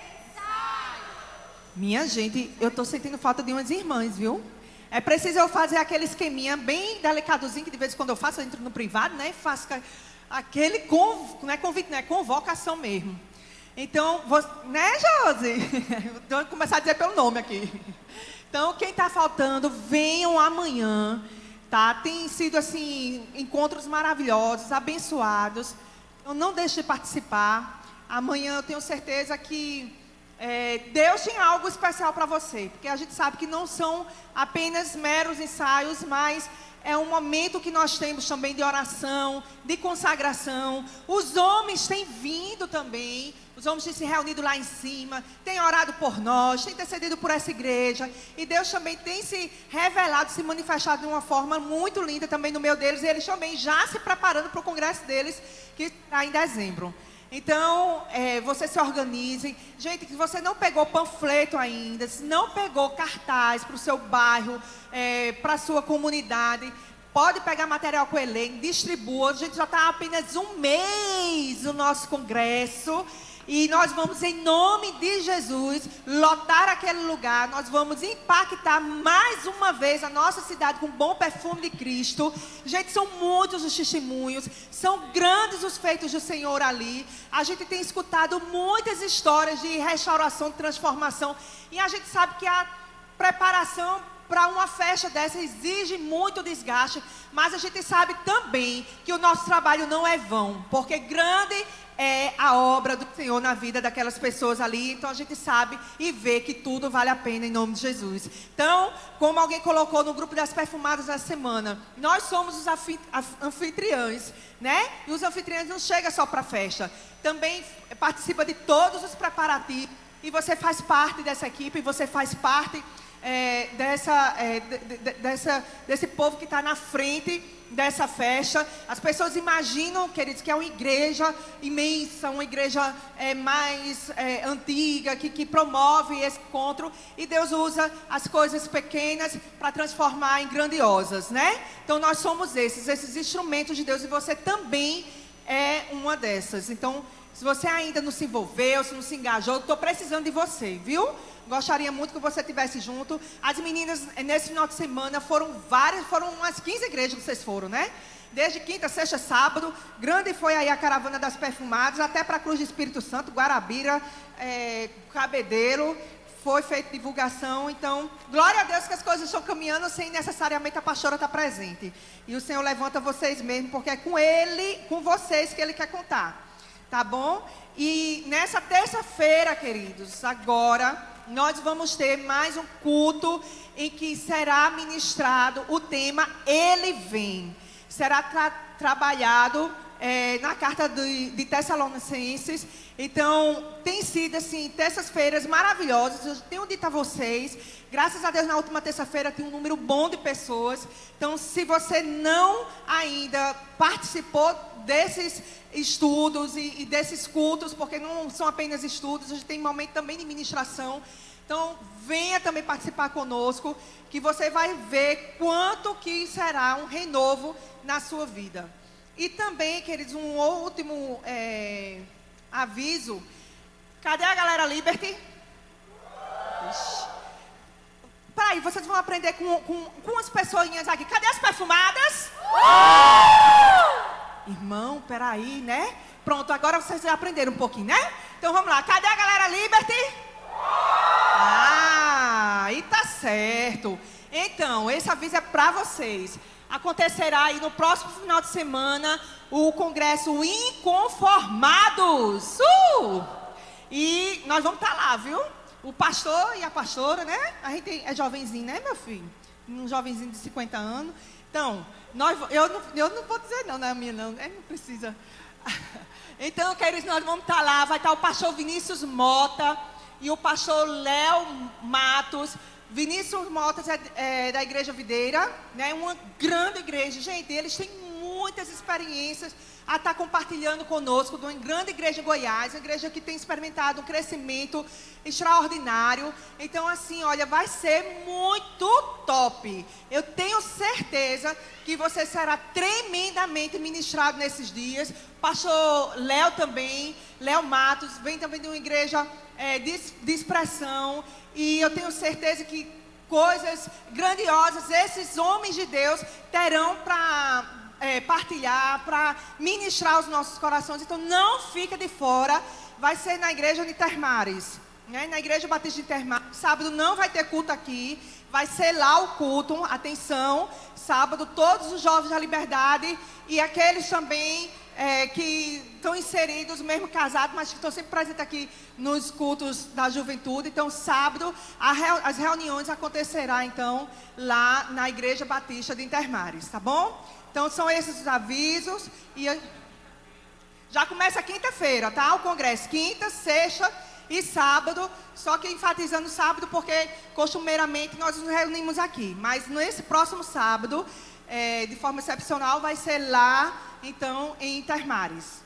Minha gente, eu tô sentindo falta de umas irmãs, viu? É preciso eu fazer aquele esqueminha bem delicadozinho, que de vez em quando eu faço, eu entro no privado, né? E faço aquele, conv... não é convite, não é convocação mesmo. Então, você... né, Josi? Vou começar a dizer pelo nome aqui. Então, quem tá faltando, venham amanhã, tá? Tem sido, assim, encontros maravilhosos, abençoados. Então, não deixe de participar. Amanhã eu tenho certeza que é, Deus tem algo especial para você. Porque a gente sabe que não são apenas meros ensaios, mas é um momento que nós temos também de oração, de consagração. Os homens têm vindo também. Os homens têm se reunido lá em cima, têm orado por nós, têm intercedido por essa igreja. E Deus também tem se revelado, se manifestado de uma forma muito linda também no meio deles. E eles também já se preparando para o congresso deles, que está em dezembro. Então, é, você se organizem. Gente, se você não pegou panfleto ainda, se não pegou cartaz para o seu bairro, é, para a sua comunidade, pode pegar material com o elenco, distribua. A gente já está apenas um mês no nosso congresso. E nós vamos, em nome de Jesus, lotar aquele lugar. Nós vamos impactar mais uma vez a nossa cidade com o bom perfume de Cristo. Gente, são muitos os testemunhos. São grandes os feitos do Senhor ali. A gente tem escutado muitas histórias de restauração, de transformação. E a gente sabe que a preparação para uma festa dessa exige muito desgaste. Mas a gente sabe também que o nosso trabalho não é vão. Porque grande é a obra do Senhor na vida daquelas pessoas ali. Então a gente sabe e vê que tudo vale a pena em nome de Jesus. Então, como alguém colocou no grupo das perfumadas essa semana, nós somos os anfitriãs, né? E os anfitriãs não chegam só para a festa. Também participa de todos os preparativos. E você faz parte dessa equipe, você faz parte é, dessa, é, de, de, dessa, desse povo que está na frente dessa festa. As pessoas imaginam, queridos, que é uma igreja imensa, uma igreja é, mais é, antiga, que, que promove esse encontro. E Deus usa as coisas pequenas para transformar em grandiosas, né? Então nós somos esses, esses instrumentos de Deus. E você também é uma dessas. Então, se você ainda não se envolveu, se não se engajou, eu estou precisando de você, viu? Gostaria muito que você estivesse junto. As meninas, nesse final de semana, foram várias, foram umas quinze igrejas que vocês foram, né? Desde quinta, sexta, sábado. Grande foi aí a caravana das perfumadas, até para a Cruz do Espírito Santo, Guarabira, é, Cabedelo. Foi feita divulgação. Então, glória a Deus que as coisas estão caminhando sem necessariamente a pastora estar presente. E o Senhor levanta vocês mesmo, porque é com Ele, com vocês que Ele quer contar. Tá bom? E nessa terça-feira, queridos, agora nós vamos ter mais um culto em que será ministrado o tema Ele Vem. Será tra trabalhado é, na carta de, de Tessalonicenses. Então, tem sido assim, terças-feiras maravilhosas. Eu tenho dito a vocês, graças a Deus na última terça-feira tem um número bom de pessoas. Então, se você não ainda participou desses estudos e, e desses cultos, porque não são apenas estudos, a gente tem momento também de ministração. Então, venha também participar conosco, que você vai ver quanto que será um renovo na sua vida. E também, queridos, um último é, aviso. Cadê a galera Liberty? Ixi. Peraí, vocês vão aprender com, com, com as pessoinhas aqui. Cadê as perfumadas? Uh! Irmão, peraí, né? Pronto, agora vocês já aprenderam um pouquinho, né? Então vamos lá. Cadê a galera Liberty? Ah, aí tá certo. Então, esse aviso é para vocês. Acontecerá aí no próximo final de semana o congresso Inconformados. Uh! E nós vamos estar lá, viu? O pastor e a pastora, né? A gente é jovenzinho, né, meu filho? Um jovenzinho de cinquenta anos. Então, nós, eu, não, eu não vou dizer não, não é minha não, não precisa. Então, queridos, nós vamos estar lá. Vai estar o pastor Vinícius Mota e o pastor Léo Matos. Vinícius Mota é, é da Igreja Videira, né? Uma grande igreja. Gente, eles têm muitas experiências a estar compartilhando conosco de uma grande igreja em Goiás, uma igreja que tem experimentado um crescimento extraordinário. Então, assim, olha, vai ser muito top. Eu tenho certeza que você será tremendamente ministrado nesses dias. Pastor Léo também, Léo Matos, vem também de uma igreja é, de, de expressão. E eu tenho certeza que coisas grandiosas esses homens de Deus terão para é, partilhar, para ministrar os nossos corações. Então não fica de fora. Vai ser na igreja de Intermares, né? Na igreja Batista de Intermares. Sábado não vai ter culto aqui, vai ser lá o culto. Atenção, sábado todos os jovens da Liberdade e aqueles também é, que estão inseridos, mesmo casados, mas que estão sempre presentes aqui nos cultos da juventude. Então, sábado, a reu- as reuniões acontecerão, então, lá na Igreja Batista de Intermares, tá bom? Então, são esses os avisos. E eu... já começa quinta-feira, tá? O congresso, quinta, sexta e sábado. Só que enfatizando sábado, porque costumeiramente nós nos reunimos aqui. Mas nesse próximo sábado, é, de forma excepcional, vai ser lá, então, em Intermares.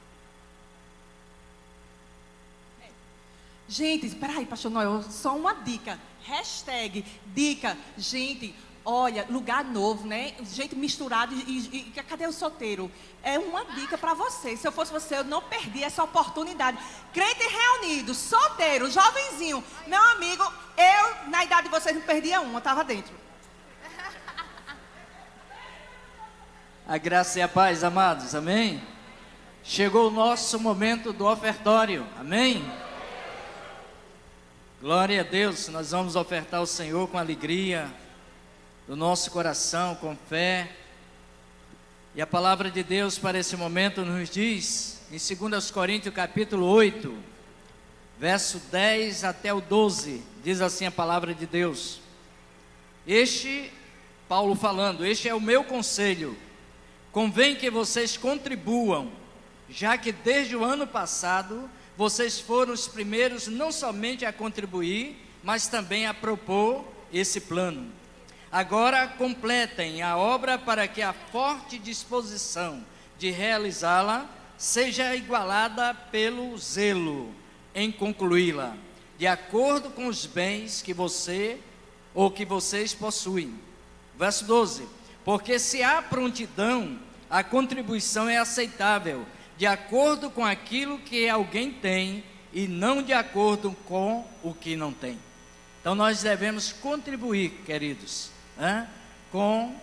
Gente, espera aí, pastor Noel, só uma dica. Hashtag, dica. Gente, olha, lugar novo, né? Gente misturado e, e cadê o solteiro? É uma dica para você. Se eu fosse você, eu não perdi essa oportunidade. Crente reunido, solteiro, jovenzinho. Meu amigo, eu, na idade de vocês, não perdia uma, eu estava dentro. A graça e a paz, amados, amém? Chegou o nosso momento do ofertório, amém? Glória a Deus, nós vamos ofertar ao Senhor com alegria, do nosso coração, com fé. E a palavra de Deus para esse momento nos diz, em dois Coríntios capítulo oito, verso dez até o doze, diz assim a palavra de Deus. Este, Paulo falando, este é o meu conselho. Convém que vocês contribuam, já que desde o ano passado vocês foram os primeiros não somente a contribuir, mas também a propor esse plano. Agora completem a obra para que a forte disposição de realizá-la seja igualada pelo zelo em concluí-la, de acordo com os bens que você ou que vocês possuem. Verso doze. Porque se há prontidão, a contribuição é aceitável, de acordo com aquilo que alguém tem e não de acordo com o que não tem. Então nós devemos contribuir, queridos, né? Com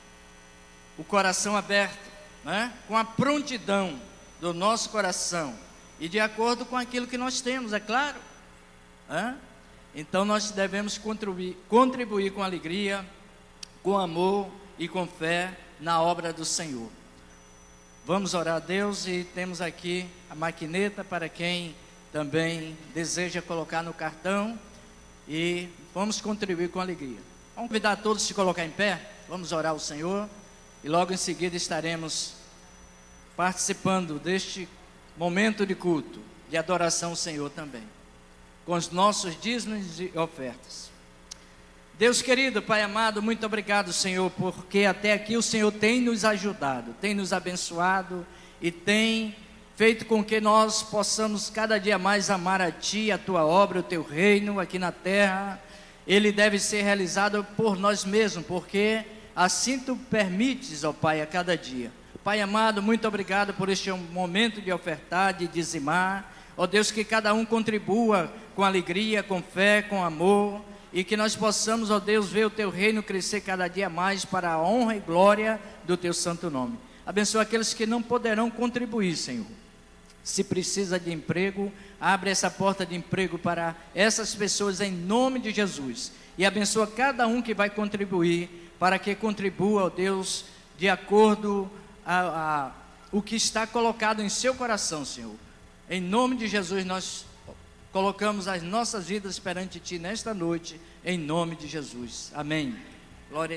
o coração aberto, né? Com a prontidão do nosso coração e de acordo com aquilo que nós temos, é claro, né? Então nós devemos contribuir, contribuir com alegria, com amor e com fé na obra do Senhor. Vamos orar a Deus e temos aqui a maquineta para quem também deseja colocar no cartão e vamos contribuir com alegria. Vamos convidar todos a se colocar em pé, vamos orar ao Senhor e logo em seguida estaremos participando deste momento de culto, de adoração ao Senhor também, com os nossos dízimos e ofertas. Deus querido, Pai amado, muito obrigado, Senhor, porque até aqui o Senhor tem nos ajudado, tem nos abençoado e tem feito com que nós possamos cada dia mais amar a Ti, a Tua obra, o Teu reino aqui na terra. Ele deve ser realizado por nós mesmos, porque assim Tu permites, ó Pai, a cada dia. Pai amado, muito obrigado por este momento de ofertar, de dizimar. Ó Deus, que cada um contribua com alegria, com fé, com amor, e que nós possamos, ó Deus, ver o Teu reino crescer cada dia mais para a honra e glória do Teu santo nome. Abençoa aqueles que não poderão contribuir, Senhor. Se precisa de emprego, abre essa porta de emprego para essas pessoas em nome de Jesus. E abençoa cada um que vai contribuir, para que contribua, ó Deus, de acordo a, a o que está colocado em seu coração, Senhor. Em nome de Jesus nós colocamos as nossas vidas perante Ti nesta noite, em nome de Jesus. Amém. Glória a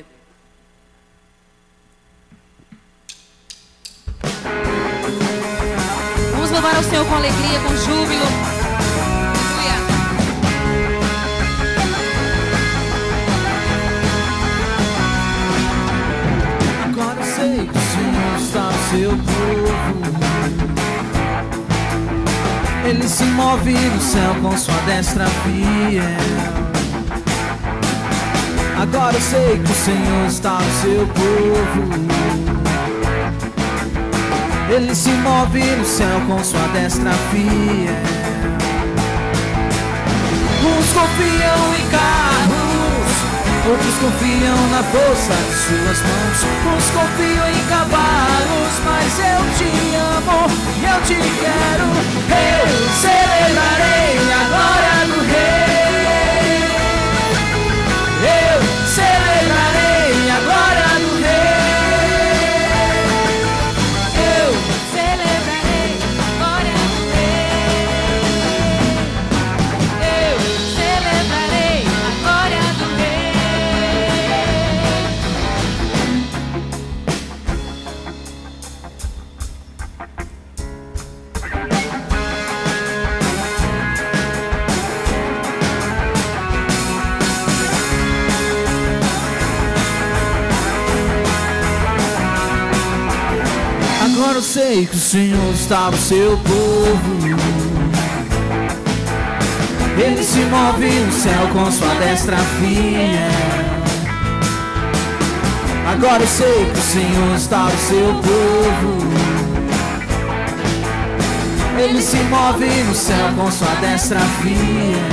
Deus. Vamos louvar ao Senhor com alegria, com júbilo. Agora eu sei que o Senhor está Ele se move no céu com sua destra fiel. Agora eu sei que o Senhor está no seu povo. Ele se move no céu com sua destra fiel. Uns confiam em carros, outros confiam na força de suas mãos. Uns confiam em cavalos, mas eu te amo e eu te quero. Eu celebrarei a glória do Rei. Eu celebrarei a glória do Rei. Eu Celebrarei a glória do Rei. Eu celebrarei a glória do Rei. Agora eu sei que o Senhor está no seu povo. Ele se move no céu com sua destra fiel. Agora eu sei que o Senhor está no seu povo. Ele se move no céu com sua destra fiel.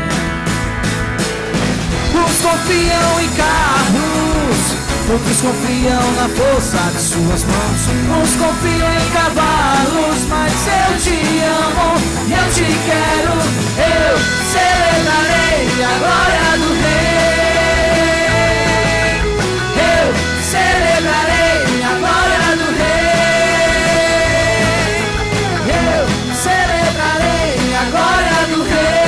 Uns confiam em carros, outros confiam na força de suas mãos. Uns confiam em cavalos, mas eu te amo e eu te quero. Eu celebrarei a glória do Rei. Eu celebrarei a glória do Rei. Eu celebrarei a glória do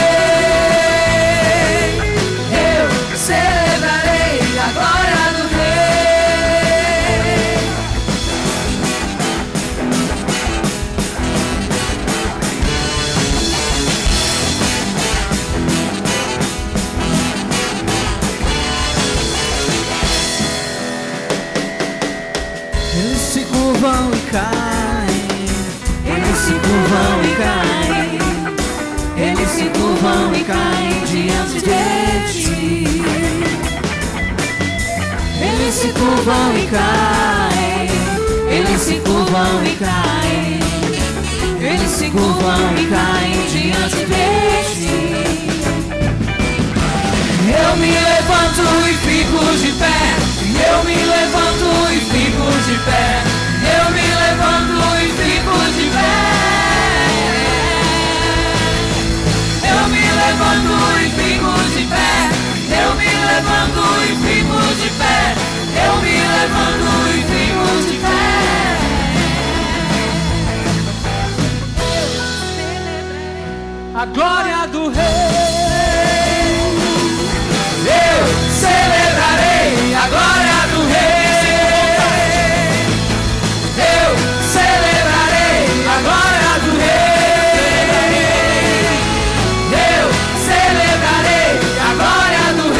Rei. Eu celebrarei a glória do Rei. Eles se curvam e caem. Eles se curvam e caem. Eles se curvam e caem diante de ti. Eles se curvam e caem. Eles se curvam e caem. Eles se curvam e caem diante de ti. Eu me levanto e fico de pé. Eu me levanto e fico de pé. Eu me levanto e fico de pé. Eu me levanto e fico de pé. Eu me levanto e fico de pé. Eu me levanto e fico de pé. A glória do Rei. Eu celebrarei a glória do Rei. Eu celebrarei a glória do Rei. Eu celebrarei a glória do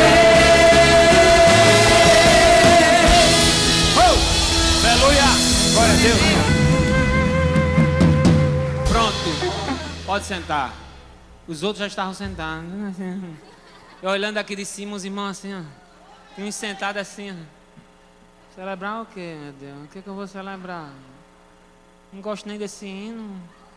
Rei. Oh! Aleluia! Glória a Deus. Pronto. Pode sentar. Os outros já estavam sentados. Eu olhando aqui de cima, os irmãos assim, ó. Tem uns sentados assim, ó. Celebrar o quê, meu Deus? O que, que eu vou celebrar? Não gosto nem desse hino.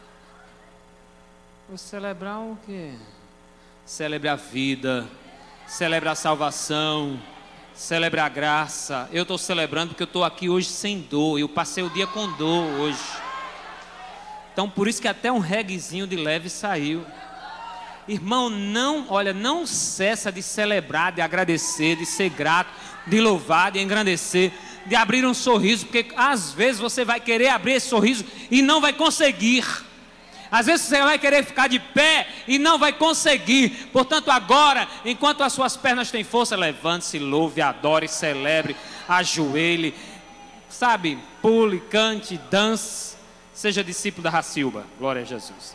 Vou celebrar o quê? Celebre a vida. Celebre a salvação. Celebre a graça. Eu estou celebrando porque eu estou aqui hoje sem dor. Eu passei o dia com dor hoje. Então por isso que até um reguezinho de leve saiu. Irmão, não, olha, não cessa de celebrar, de agradecer, de ser grato, de louvar, de engrandecer, de abrir um sorriso, porque às vezes você vai querer abrir esse sorriso e não vai conseguir. Às vezes você vai querer ficar de pé e não vai conseguir. Portanto, agora, enquanto as suas pernas têm força, levante-se, louve, adore, celebre, ajoelhe, sabe, pule, cante, dance, seja discípulo da Racilba. Glória a Jesus.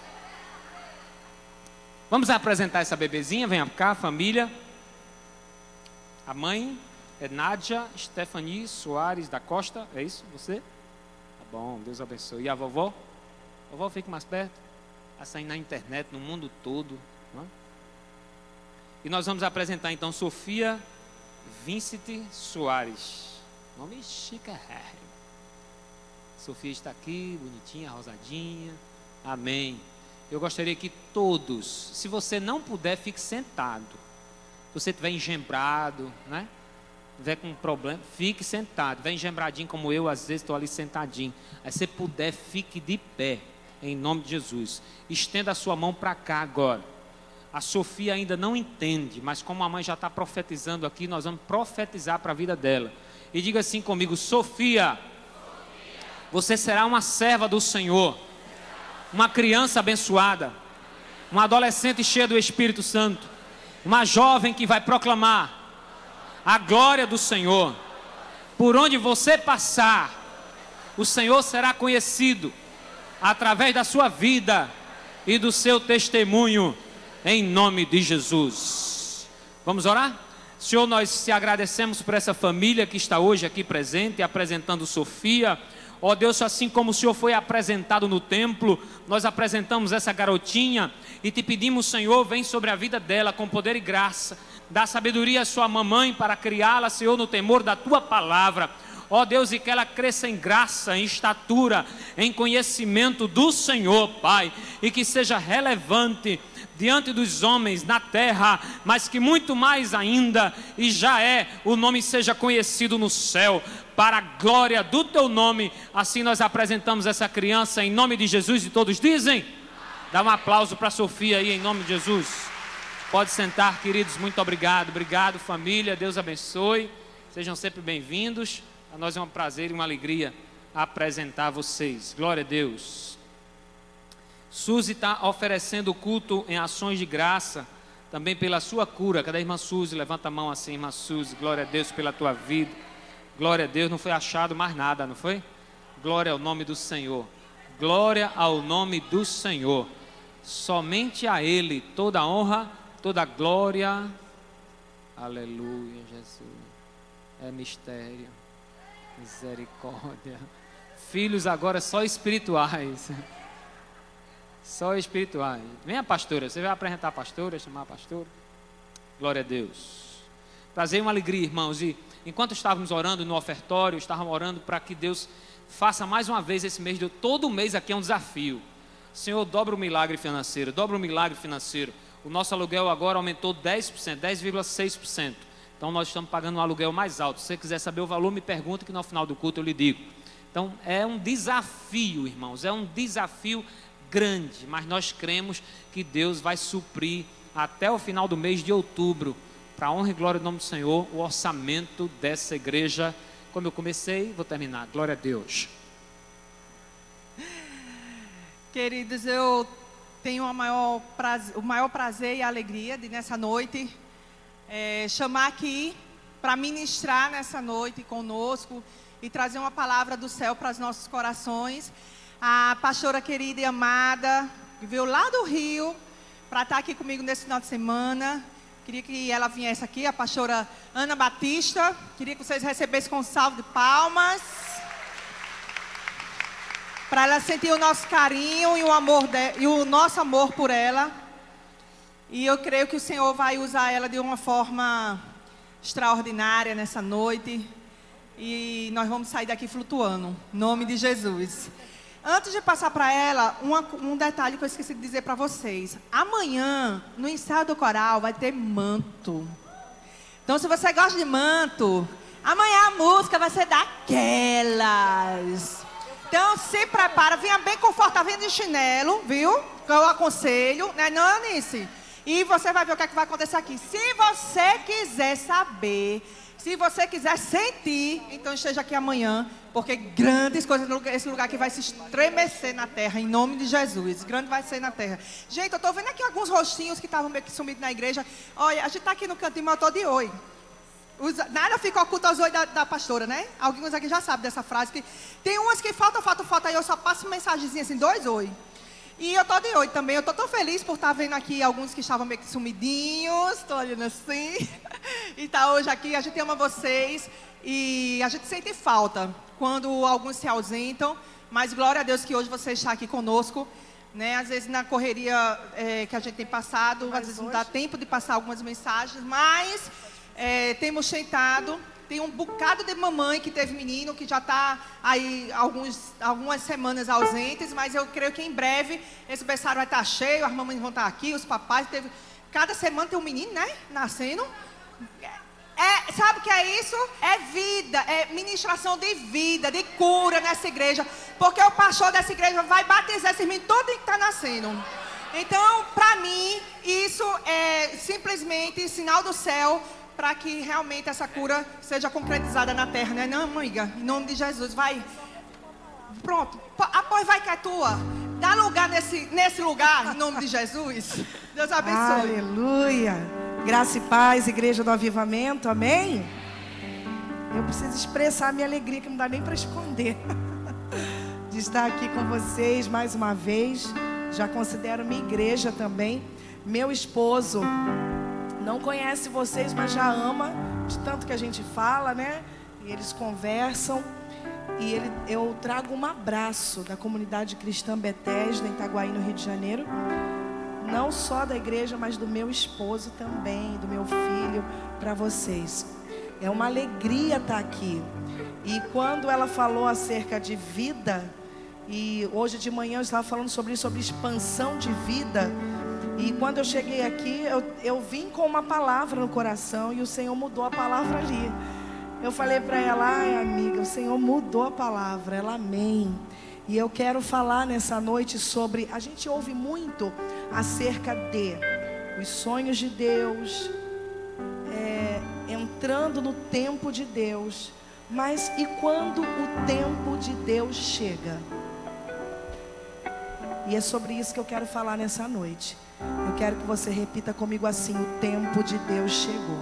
Vamos apresentar essa bebezinha, venha cá, família. A mãe é Nádia Stephanie Soares da Costa, é isso, você? Tá bom, Deus abençoe. E a vovó? A vovó, fique mais perto. a sair na internet, no mundo todo. Não é? E nós vamos apresentar então Sofia Vincent Soares. Nome chique. Sofia está aqui, bonitinha, rosadinha. Amém. Eu gostaria que todos, se você não puder, fique sentado. Se você estiver engembrado, né? Tiver com um problema, fique sentado. Vem engembradinho como eu, às vezes estou ali sentadinho. Aí se puder, fique de pé, em nome de Jesus. Estenda a sua mão para cá agora. A Sofia ainda não entende, mas como a mãe já está profetizando aqui, nós vamos profetizar para a vida dela. E diga assim comigo: Sofia, você será uma serva do Senhor, uma criança abençoada, uma adolescente cheia do Espírito Santo, uma jovem que vai proclamar a glória do Senhor. Por onde você passar, o Senhor será conhecido através da sua vida e do seu testemunho, em nome de Jesus. Vamos orar? Senhor, nós te agradecemos por essa família que está hoje aqui presente, apresentando Sofia. Ó Deus, assim como o Senhor foi apresentado no templo, nós apresentamos essa garotinha e te pedimos, Senhor, vem sobre a vida dela com poder e graça. Dá sabedoria à sua mamãe para criá-la, Senhor, no temor da tua palavra. Ó Deus, e que ela cresça em graça, em estatura, em conhecimento do Senhor, Pai, e que seja relevante diante dos homens na terra, mas que muito mais ainda, e já é, o nome seja conhecido no céu, para a glória do teu nome. Assim nós apresentamos essa criança em nome de Jesus, e todos dizem? Dá um aplauso para a Sofia aí, em nome de Jesus. Pode sentar, queridos, muito obrigado. Obrigado, família, Deus abençoe. Sejam sempre bem-vindos. Para nós é um prazer e uma alegria apresentar vocês. Glória a Deus. Suzy está oferecendo culto em ações de graça, também pela sua cura. Cadê a irmã Suzy? Levanta a mão assim, irmã Suzy. Glória a Deus pela tua vida. Glória a Deus, não foi achado mais nada, não foi? Glória ao nome do Senhor. Glória ao nome do Senhor. Somente a Ele toda a honra, toda a glória. Aleluia, Jesus. É mistério. Misericórdia. Filhos agora só espirituais. Só espirituais. Venha, pastora. Você vai apresentar a pastora, chamar a pastora. Glória a Deus. Prazer e uma alegria, irmãos. E enquanto estávamos orando no ofertório, estávamos orando para que Deus faça mais uma vez esse mês. De... Todo mês aqui é um desafio. Senhor, dobra o milagre financeiro. Dobra o milagre financeiro. O nosso aluguel agora aumentou dez por cento, dez vírgula seis por cento. Então nós estamos pagando um aluguel mais alto. Se você quiser saber o valor, me pergunta que no final do culto eu lhe digo. Então é um desafio, irmãos. É um desafio grande, mas nós cremos que Deus vai suprir até o final do mês de outubro, para a honra e glória do nome do Senhor, o orçamento dessa igreja. Como eu comecei, vou terminar. Glória a Deus. Queridos, eu tenho a maior prazer, o maior prazer e a alegria de nessa noite é, chamar aqui para ministrar nessa noite conosco e trazer uma palavra do céu para os nossos corações. A pastora querida e amada, que veio lá do Rio, para estar aqui comigo nesse final de semana. Queria que ela viesse aqui, a pastora Ana Batista. Queria que vocês recebessem com um salve de palmas. Para ela sentir o nosso carinho e o, amor de, e o nosso amor por ela. E eu creio que o Senhor vai usar ela de uma forma extraordinária nessa noite. E nós vamos sair daqui flutuando, em nome de Jesus. Antes de passar para ela, uma, um detalhe que eu esqueci de dizer para vocês. Amanhã, no ensaio do coral, vai ter manto. Então, se você gosta de manto, amanhã a música vai ser daquelas. Então, se prepara, venha bem confortável, venha de chinelo, viu? Que eu aconselho, né, não, Anice? E você vai ver o que é que vai acontecer aqui. Se você quiser saber, se você quiser sentir, então esteja aqui amanhã, porque grandes coisas, esse lugar aqui vai se estremecer na terra, em nome de Jesus. Grande vai ser na terra. Gente, eu estou vendo aqui alguns rostinhos que estavam meio que sumidos na igreja. Olha, a gente está aqui no cantinho, mas eu estou de oi. Os, nada fica oculto aos olhos da, da pastora, né? Alguns aqui já sabem dessa frase. Que tem umas que falta, falta, falta, aí eu só passo mensagenzinha assim, dois oi. E eu tô de oi também. Eu tô tão feliz por estar vendo aqui alguns que estavam meio que sumidinhos. Tô olhando assim. E tá hoje aqui. A gente ama vocês. E a gente sente falta quando alguns se ausentam. Mas glória a Deus que hoje você está aqui conosco. né? Às vezes na correria é, que a gente tem passado, Mas às vezes hoje... não dá tempo de passar algumas mensagens, mas é, temos tentado. Tem um bocado de mamãe que teve menino, que já está aí alguns, algumas semanas ausentes, mas eu creio que em breve esse berçário vai estar cheio, as mamães vão estar aqui, os papais. Teve... Cada semana tem um menino, né? Nascendo. É, sabe o que é isso? É vida, é ministração de vida, de cura nessa igreja. Porque o pastor dessa igreja vai batizar esses meninos todo que está nascendo. Então, para mim, isso é simplesmente sinal do céu, para que realmente essa cura seja concretizada na terra, né? Não, amiga, em nome de Jesus, vai. Pronto, após vai que é tua. Dá lugar nesse, nesse lugar, em nome de Jesus. Deus abençoe. Aleluia. Graça e paz, Igreja do Avivamento, amém? Eu preciso expressar a minha alegria, que não dá nem para esconder. De estar aqui com vocês mais uma vez. Já considero minha igreja também. Meu esposo não conhece vocês, mas já ama, de tanto que a gente fala, né? E eles conversam. E ele, eu trago um abraço da comunidade cristã Bethesda, em Itaguaí, no Rio de Janeiro. Não só da igreja, mas do meu esposo também, do meu filho, para vocês. É uma alegria estar aqui. E quando ela falou acerca de vida, e hoje de manhã eu estava falando sobre isso, sobre expansão de vida. E quando eu cheguei aqui, eu, eu vim com uma palavra no coração e o Senhor mudou a palavra ali. Eu falei para ela, ai amiga, o Senhor mudou a palavra. Ela, amém. E eu quero falar nessa noite sobre, a gente ouve muito acerca de os sonhos de Deus, é, entrando no tempo de Deus. Mas e quando o tempo de Deus chega? E é sobre isso que eu quero falar nessa noite. Eu quero que você repita comigo assim: o tempo de Deus chegou.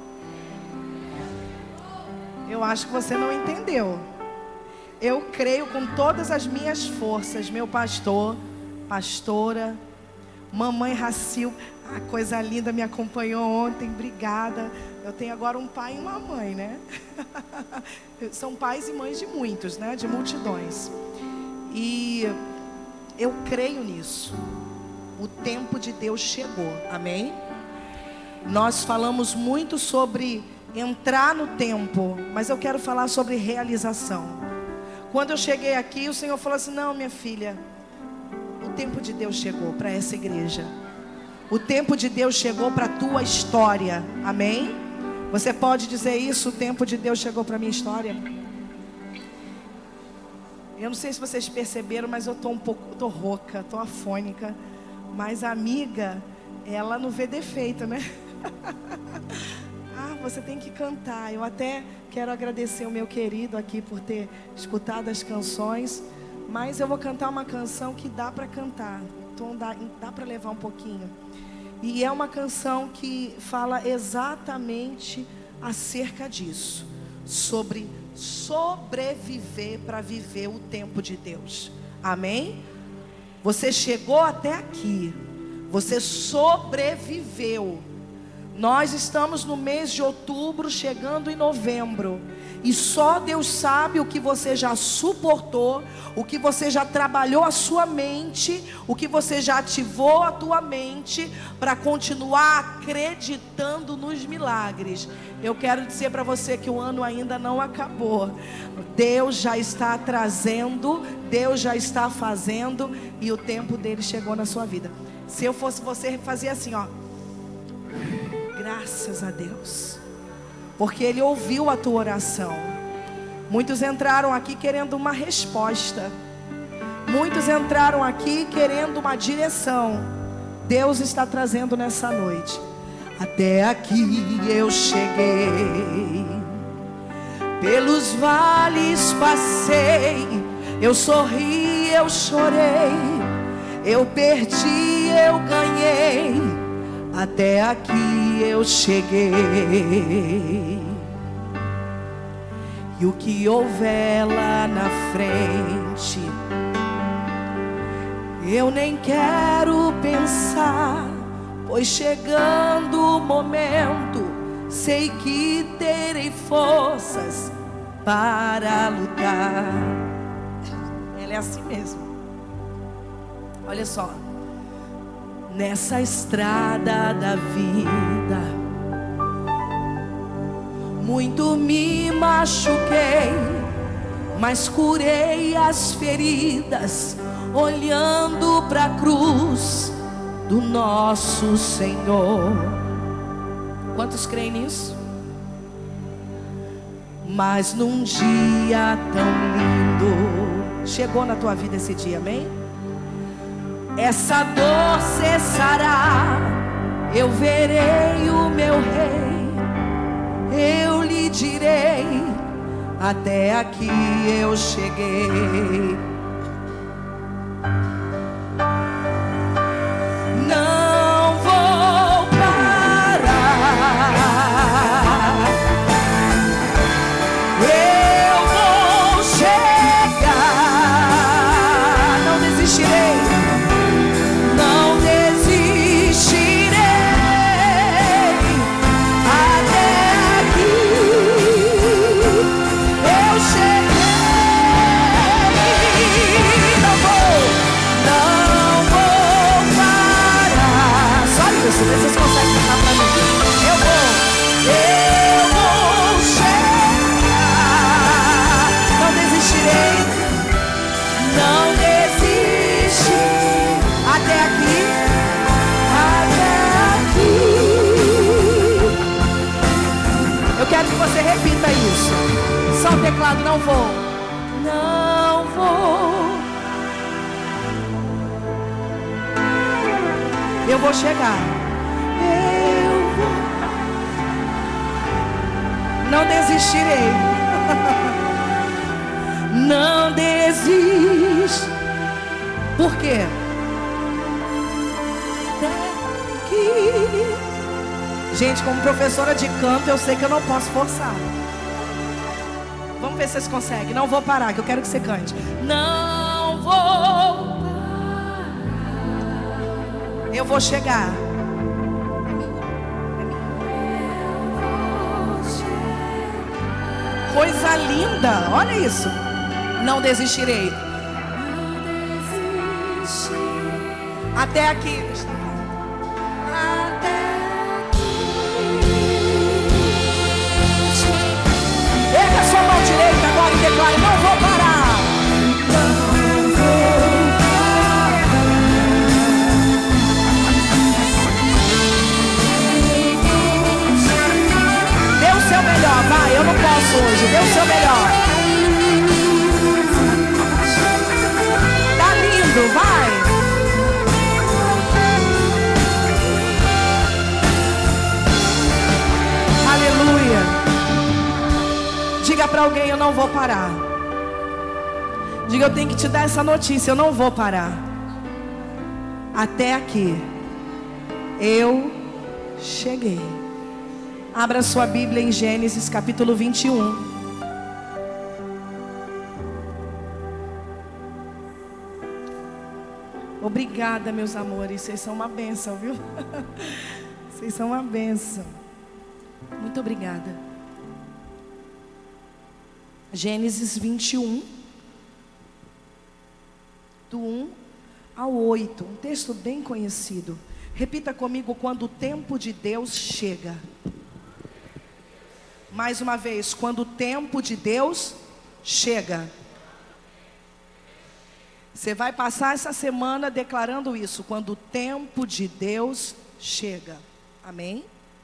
Eu acho que você não entendeu. Eu creio com todas as minhas forças, meu pastor, pastora, mamãe Racil, a coisa linda me acompanhou ontem, obrigada. Eu tenho agora um pai e uma mãe, né? São pais e mães de muitos, né? De multidões. E eu creio nisso. O tempo de Deus chegou, amém? Nós falamos muito sobre entrar no tempo, mas eu quero falar sobre realização. Quando eu cheguei aqui, o Senhor falou assim: não, minha filha, o tempo de Deus chegou para essa igreja. O tempo de Deus chegou para a tua história, amém? Você pode dizer isso? O tempo de Deus chegou para a minha história. Eu não sei se vocês perceberam, mas eu estou um pouco, tô rouca, estou afônica. Mas a amiga, ela não vê defeito, né? Ah, você tem que cantar. Eu até quero agradecer o meu querido aqui por ter escutado as canções. Mas eu vou cantar uma canção que dá para cantar. Então dá, dá para levar um pouquinho. E é uma canção que fala exatamente acerca disso. Sobre sobreviver para viver o tempo de Deus. Amém? Você chegou até aqui. Você sobreviveu. Nós estamos no mês de outubro, chegando em novembro. E só Deus sabe o que você já suportou, o que você já trabalhou a sua mente, o que você já ativou a tua mente para continuar acreditando nos milagres. Eu quero dizer para você que o ano ainda não acabou. Deus já está trazendo, Deus já está fazendo, e o tempo dele chegou na sua vida. Se eu fosse você, fazia assim, ó. Graças a Deus, porque Ele ouviu a tua oração. Muitos entraram aqui querendo uma resposta. Muitos entraram aqui querendo uma direção. Deus está trazendo nessa noite. Até aqui eu cheguei, pelos vales passei, eu sorri, eu chorei, eu perdi, eu ganhei. Até aqui eu cheguei. E o que houver lá na frente, eu nem quero pensar, pois chegando o momento, sei que terei forças para lutar. Ela é assim mesmo. Olha só. Nessa estrada da vida, muito me machuquei, mas curei as feridas, olhando para a cruz do nosso Senhor. Quantos creem nisso? Mas num dia tão lindo, chegou na tua vida esse dia, amém? Essa dor cessará, eu verei o meu rei, eu lhe direi, até aqui eu cheguei. Não vou parar, eu vou chegar, não desistirei. Vocês conseguem cantar pra mim? Eu vou, eu vou chegar. Não desistirei, não desiste. Até aqui, até aqui. Eu quero que você repita isso. Só o teclado, não vou, não vou. Eu vou chegar. Não desistirei. Não desiste. Por quê? Aqui. Gente, como professora de canto, eu sei que eu não posso forçar. Vamos ver se vocês conseguem. Não vou parar, que eu quero que você cante. Não vou parar. Eu vou chegar. Coisa linda, olha isso. Não desistirei. Não desistir. Até aqui. Até aqui. Erga sua mão direita agora e declare: não vou parar. Não vou parar. Dê o seu melhor, vai, eu não posso hoje, dê o seu melhor. Tá lindo, vai. Aleluia. Diga pra alguém: eu não vou parar. Diga: eu tenho que te dar essa notícia, eu não vou parar. Até aqui eu cheguei. Abra sua Bíblia em Gênesis capítulo vinte e um. Obrigada, meus amores. Vocês são uma bênção, viu? Vocês são uma bênção. Muito obrigada. Gênesis vinte e um, do um ao oito. Um texto bem conhecido. Repita comigo: quando o tempo de Deus chega. Mais uma vez: quando o tempo de Deus chega. Você vai passar essa semana declarando isso: quando o tempo de Deus chega. Amém?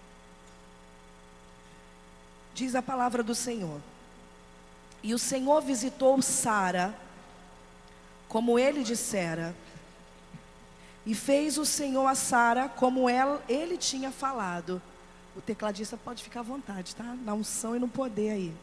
Diz a palavra do Senhor: e o Senhor visitou Sara, como ele dissera, e fez o Senhor a Sara como ela, ele tinha falado. O tecladista pode ficar à vontade, tá? Na unção e no poder aí.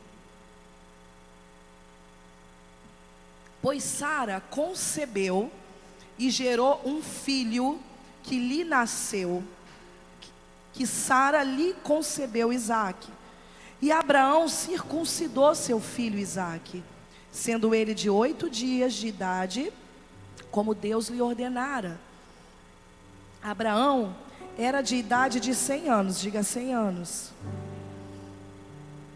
Pois Sara concebeu e gerou um filho que lhe nasceu, que Sara lhe concebeu Isaque. E Abraão circuncidou seu filho Isaque, sendo ele de oito dias de idade, como Deus lhe ordenara. Abraão era de idade de cem anos, diga cem anos,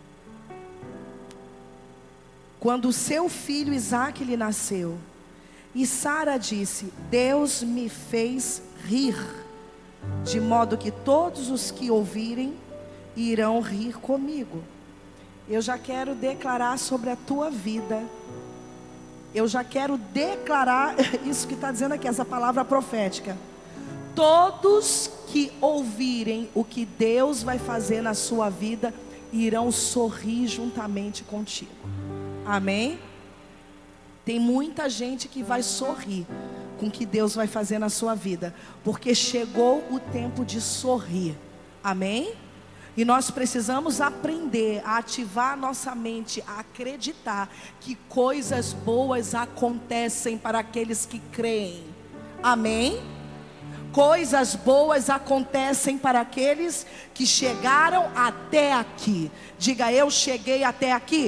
quando seu filho Isaque lhe nasceu. E Sara disse: Deus me fez rir, de modo que todos os que ouvirem irão rir comigo. Eu já quero declarar sobre a tua vida. Eu já quero declarar isso que está dizendo aqui, essa palavra profética. Todos que ouvirem o que Deus vai fazer na sua vida irão sorrir juntamente contigo. Amém? Tem muita gente que vai sorrir com o que Deus vai fazer na sua vida, porque chegou o tempo de sorrir. Amém? E nós precisamos aprender a ativar a nossa mente, a acreditar que coisas boas acontecem para aqueles que creem. Amém? Coisas boas acontecem para aqueles que chegaram até aqui. Diga: eu cheguei até aqui.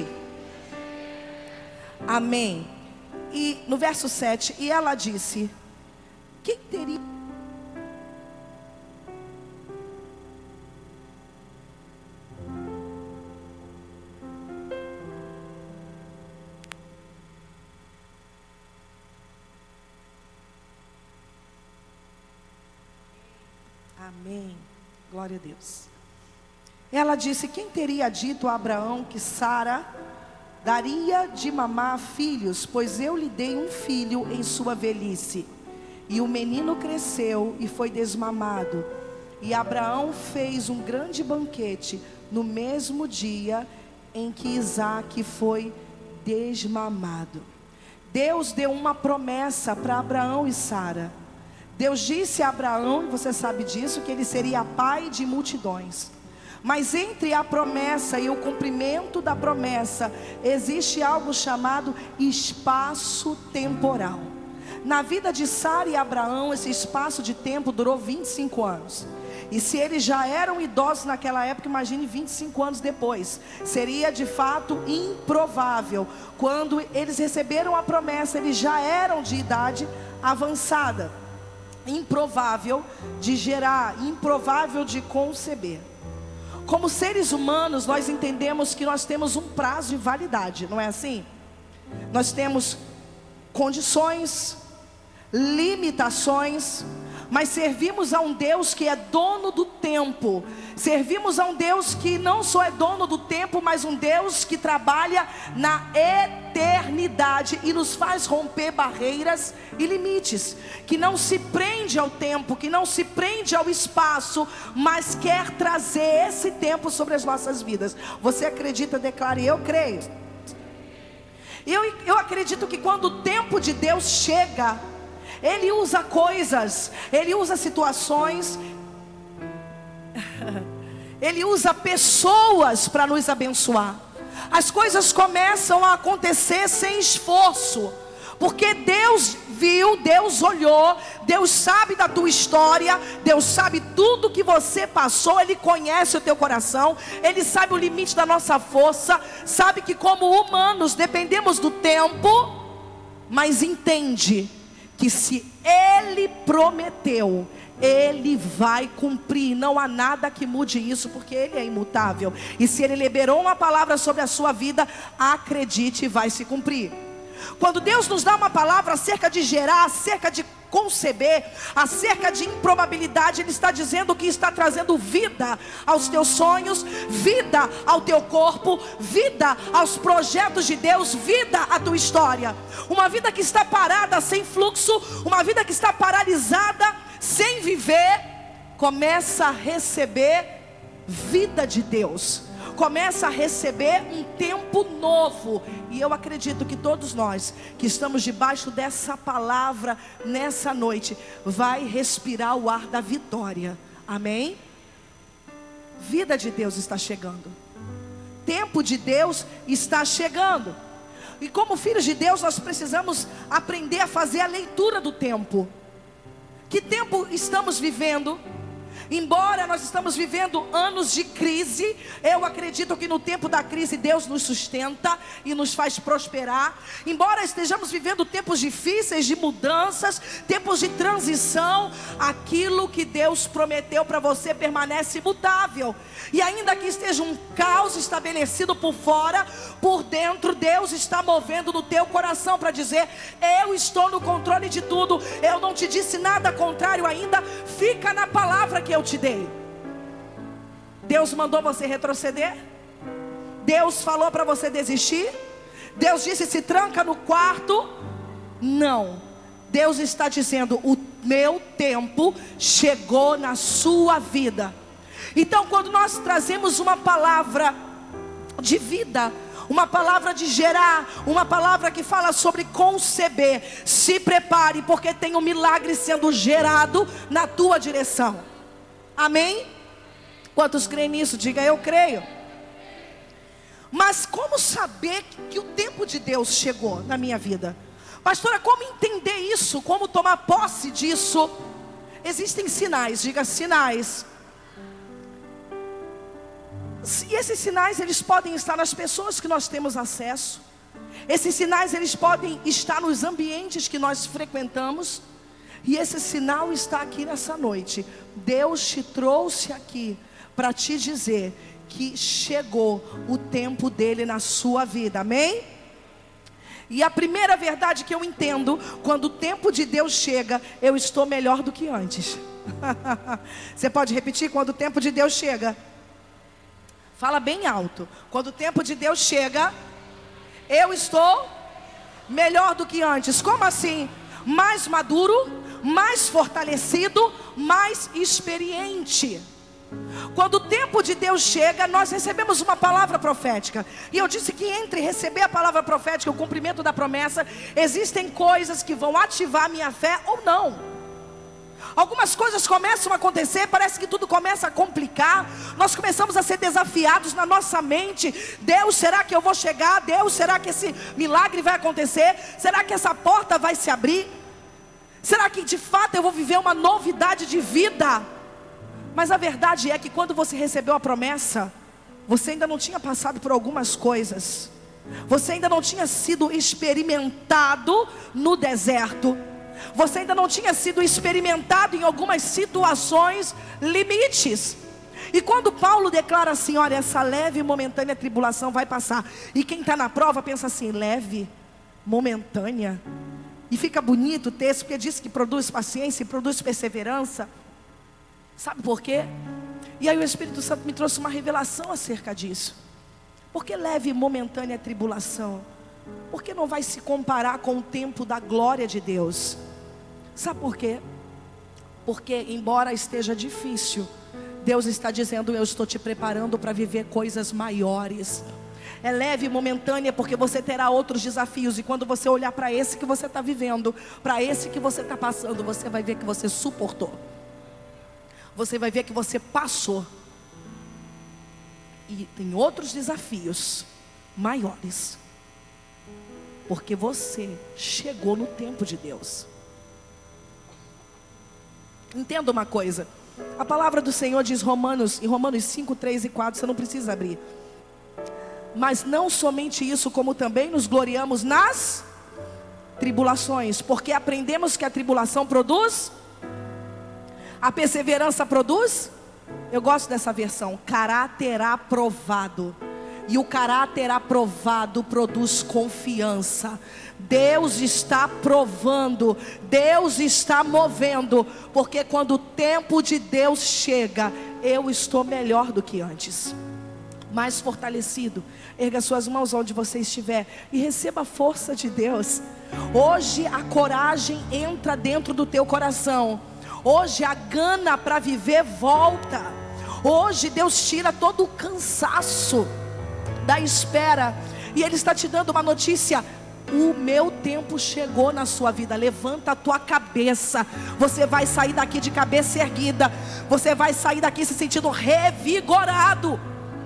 Amém. E no verso sete, e ela disse: quem teria... Amém. Glória a Deus. Ela disse: quem teria dito a Abraão que Sara daria de mamar filhos, pois eu lhe dei um filho em sua velhice. E o menino cresceu e foi desmamado. E Abraão fez um grande banquete no mesmo dia em que Isaque foi desmamado. Deus deu uma promessa para Abraão e Sara. Deus disse a Abraão, e você sabe disso, que ele seria pai de multidões. Mas entre a promessa e o cumprimento da promessa, existe algo chamado espaço temporal. Na vida de Sara e Abraão, esse espaço de tempo durou vinte e cinco anos. E se eles já eram idosos naquela época, imagine vinte e cinco anos depois. Seria de fato improvável. Quando eles receberam a promessa, eles já eram de idade avançada. Improvável de gerar, improvável de conceber. Como seres humanos, nós entendemos que nós temos um prazo de validade, não é assim? Nós temos condições, limitações, mas servimos a um Deus que é dono do tempo. Servimos a um Deus que não só é dono do tempo, mas um Deus que trabalha na eternidade e nos faz romper barreiras e limites, que não se prende ao tempo, que não se prende ao espaço, mas quer trazer esse tempo sobre as nossas vidas. Você acredita? Declare: eu creio. Eu, eu acredito que quando o tempo de Deus chega, Ele usa coisas, Ele usa situações, Ele usa pessoas para nos abençoar. As coisas começam a acontecer sem esforço, porque Deus viu, Deus olhou, Deus sabe da tua história, Deus sabe tudo que você passou, Ele conhece o teu coração, Ele sabe o limite da nossa força, sabe que como humanos dependemos do tempo, mas entende que se Ele prometeu, Ele vai cumprir. Não há nada que mude isso, porque Ele é imutável. E se Ele liberou uma palavra sobre a sua vida, acredite, vai se cumprir. Quando Deus nos dá uma palavra acerca de gerar, acerca de conceber, acerca de improbabilidade, Ele está dizendo que está trazendo vida aos teus sonhos, vida ao teu corpo, vida aos projetos de Deus, vida à tua história. Uma vida que está parada, sem fluxo, uma vida que está paralisada, sem viver, começa a receber vida de Deus, começa a receber um tempo novo. E eu acredito que todos nós que estamos debaixo dessa palavra nessa noite, vai respirar o ar da vitória. Amém? Vida de Deus está chegando, tempo de Deus está chegando. E como filhos de Deus, nós precisamos aprender a fazer a leitura do tempo. Que tempo estamos vivendo? Embora nós estamos vivendo anos de crise, eu acredito que no tempo da crise Deus nos sustenta e nos faz prosperar. Embora estejamos vivendo tempos difíceis de mudanças, tempos de transição, aquilo que Deus prometeu para você permanece imutável. E ainda que esteja um caos estabelecido por fora, por dentro Deus está movendo no teu coração para dizer: eu estou no controle de tudo, eu não te disse nada contrário ainda, fica na palavra que eu te dei. Deus mandou você retroceder? Deus falou para você desistir? Deus disse: se tranca no quarto? Não. Deus está dizendo: o meu tempo chegou na sua vida. Então, quando nós trazemos uma palavra de vida, uma palavra de gerar, uma palavra que fala sobre conceber, se prepare, porque tem um milagre sendo gerado na tua direção. Amém? Quantos creem nisso? Diga: eu creio. Mas como saber que o tempo de Deus chegou na minha vida? Pastora, como entender isso? Como tomar posse disso? Existem sinais, diga sinais. E esses sinais, eles podem estar nas pessoas que nós temos acesso. Esses sinais, eles podem estar nos ambientes que nós frequentamos. E esse sinal está aqui nessa noite. Deus te trouxe aqui para te dizer que chegou o tempo dele na sua vida. Amém? E a primeira verdade que eu entendo: quando o tempo de Deus chega, eu estou melhor do que antes. Você pode repetir? Quando o tempo de Deus chega. Fala bem alto. Quando o tempo de Deus chega, eu estou melhor do que antes. Como assim? Mais maduro, mais fortalecido, mais experiente. Quando o tempo de Deus chega, nós recebemos uma palavra profética. E eu disse que entre receber a palavra profética e o cumprimento da promessa, existem coisas que vão ativar a minha fé ou não. Algumas coisas começam a acontecer, parece que tudo começa a complicar. Nós começamos a ser desafiados na nossa mente. Deus, será que eu vou chegar? Deus, será que esse milagre vai acontecer? Será que essa porta vai se abrir? Será que de fato eu vou viver uma novidade de vida? Mas a verdade é que quando você recebeu a promessa, você ainda não tinha passado por algumas coisas. Você ainda não tinha sido experimentado no deserto. Você ainda não tinha sido experimentado em algumas situações limites. E quando Paulo declara assim: olha, essa leve e momentânea tribulação vai passar. E quem está na prova pensa assim: leve, momentânea. E fica bonito o texto, porque diz que produz paciência e produz perseverança. Sabe por quê? E aí o Espírito Santo me trouxe uma revelação acerca disso. Porque leve e momentânea tribulação? Porque não vai se comparar com o tempo da glória de Deus. Sabe por quê? Porque embora esteja difícil, Deus está dizendo: eu estou te preparando para viver coisas maiores. É leve e momentânea porque você terá outros desafios. E quando você olhar para esse que você está vivendo, para esse que você está passando, você vai ver que você suportou. Você vai ver que você passou. E tem outros desafios maiores. Porque você chegou no tempo de Deus. Entenda uma coisa. A palavra do Senhor diz Romanos, em Romanos cinco, três e quatro. Você não precisa abrir. Mas não somente isso, como também nos gloriamos nas tribulações. Porque aprendemos que a tribulação produz, a perseverança produz. Eu gosto dessa versão: caráter aprovado. E o caráter aprovado produz confiança. Deus está provando, Deus está movendo. Porque quando o tempo de Deus chega, eu estou melhor do que antes, mais fortalecido. Erga suas mãos onde você estiver e receba a força de Deus. Hoje a coragem entra dentro do teu coração. Hoje a gana para viver volta. Hoje Deus tira todo o cansaço da espera. E Ele está te dando uma notícia: o meu tempo chegou na sua vida. Levanta a tua cabeça. Você vai sair daqui de cabeça erguida. Você vai sair daqui se sentindo revigorado.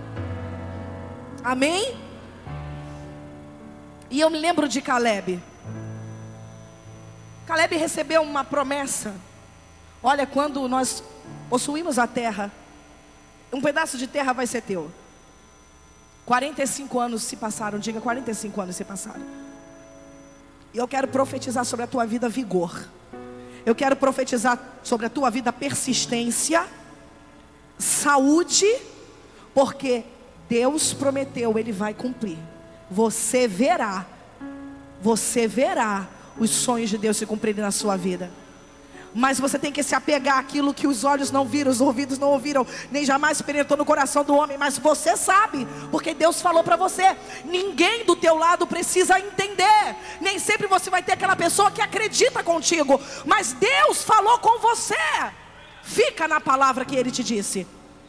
Amém? E eu me lembro de Caleb. Caleb recebeu uma promessa. Olha, quando nós possuímos a terra, um pedaço de terra vai ser teu. quarenta e cinco anos se passaram, diga, quarenta e cinco anos se passaram. E eu quero profetizar sobre a tua vida vigor. Eu quero profetizar sobre a tua vida persistência, saúde, porque Deus prometeu, Ele vai cumprir. Você verá, você verá os sonhos de Deus se cumprirem na sua vida. Mas você tem que se apegar àquilo que os olhos não viram, os ouvidos não ouviram, nem jamais penetrou no coração do homem. Mas você sabe, porque Deus falou para você. Ninguém do teu lado precisa entender. Nem sempre você vai ter aquela pessoa que acredita contigo, mas Deus falou com você. Fica na palavra que Ele te disse.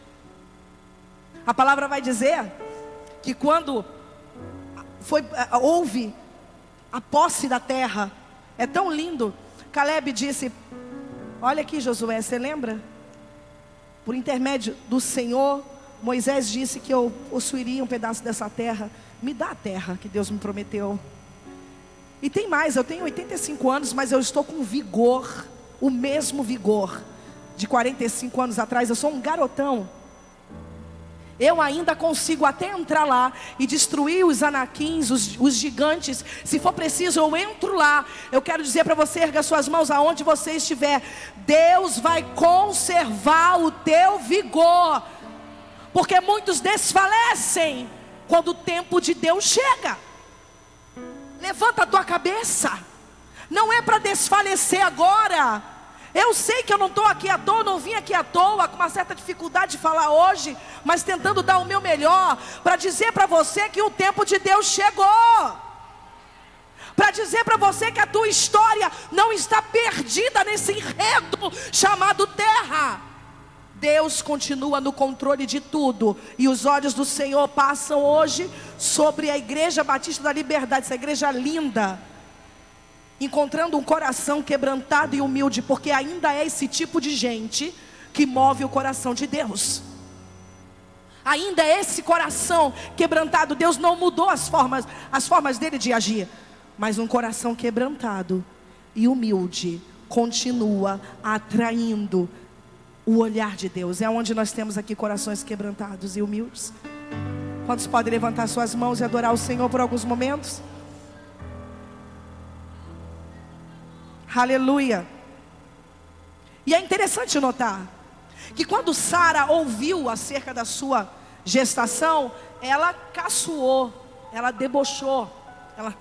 A palavra vai dizer que quando foi, houve a posse da terra, é tão lindo. Caleb disse: olha aqui, Josué, você lembra? Por intermédio do Senhor, Moisés disse que eu possuiria um pedaço dessa terra. Me dá a terra que Deus me prometeu. E tem mais, eu tenho oitenta e cinco anos, mas eu estou com vigor, o mesmo vigor de quarenta e cinco anos atrás. Eu sou um garotão. Eu ainda consigo até entrar lá e destruir os anaquins, os, os gigantes. Se for preciso, eu entro lá. Eu quero dizer para você, erga suas mãos aonde você estiver. Deus vai conservar o teu vigor. Porque muitos desfalecem quando o tempo de Deus chega. Levanta a tua cabeça. Não é para desfalecer agora. Eu sei que eu não estou aqui à toa, não vim aqui à toa, com uma certa dificuldade de falar hoje, mas tentando dar o meu melhor, para dizer para você que o tempo de Deus chegou. Para dizer para você que a tua história não está perdida nesse enredo chamado terra. Deus continua no controle de tudo, e os olhos do Senhor passam hoje sobre a Igreja Batista da Liberdade, essa igreja linda, encontrando um coração quebrantado e humilde, porque ainda é esse tipo de gente que move o coração de Deus. Ainda é esse coração quebrantado. Deus não mudou as formas, as formas dele de agir, mas um coração quebrantado e humilde continua atraindo o olhar de Deus. É onde nós temos aqui corações quebrantados e humildes. Quantos podem levantar suas mãos e adorar o Senhor por alguns momentos? Aleluia. E é interessante notar que quando Sara ouviu acerca da sua gestação, ela caçoou, ela debochou, ela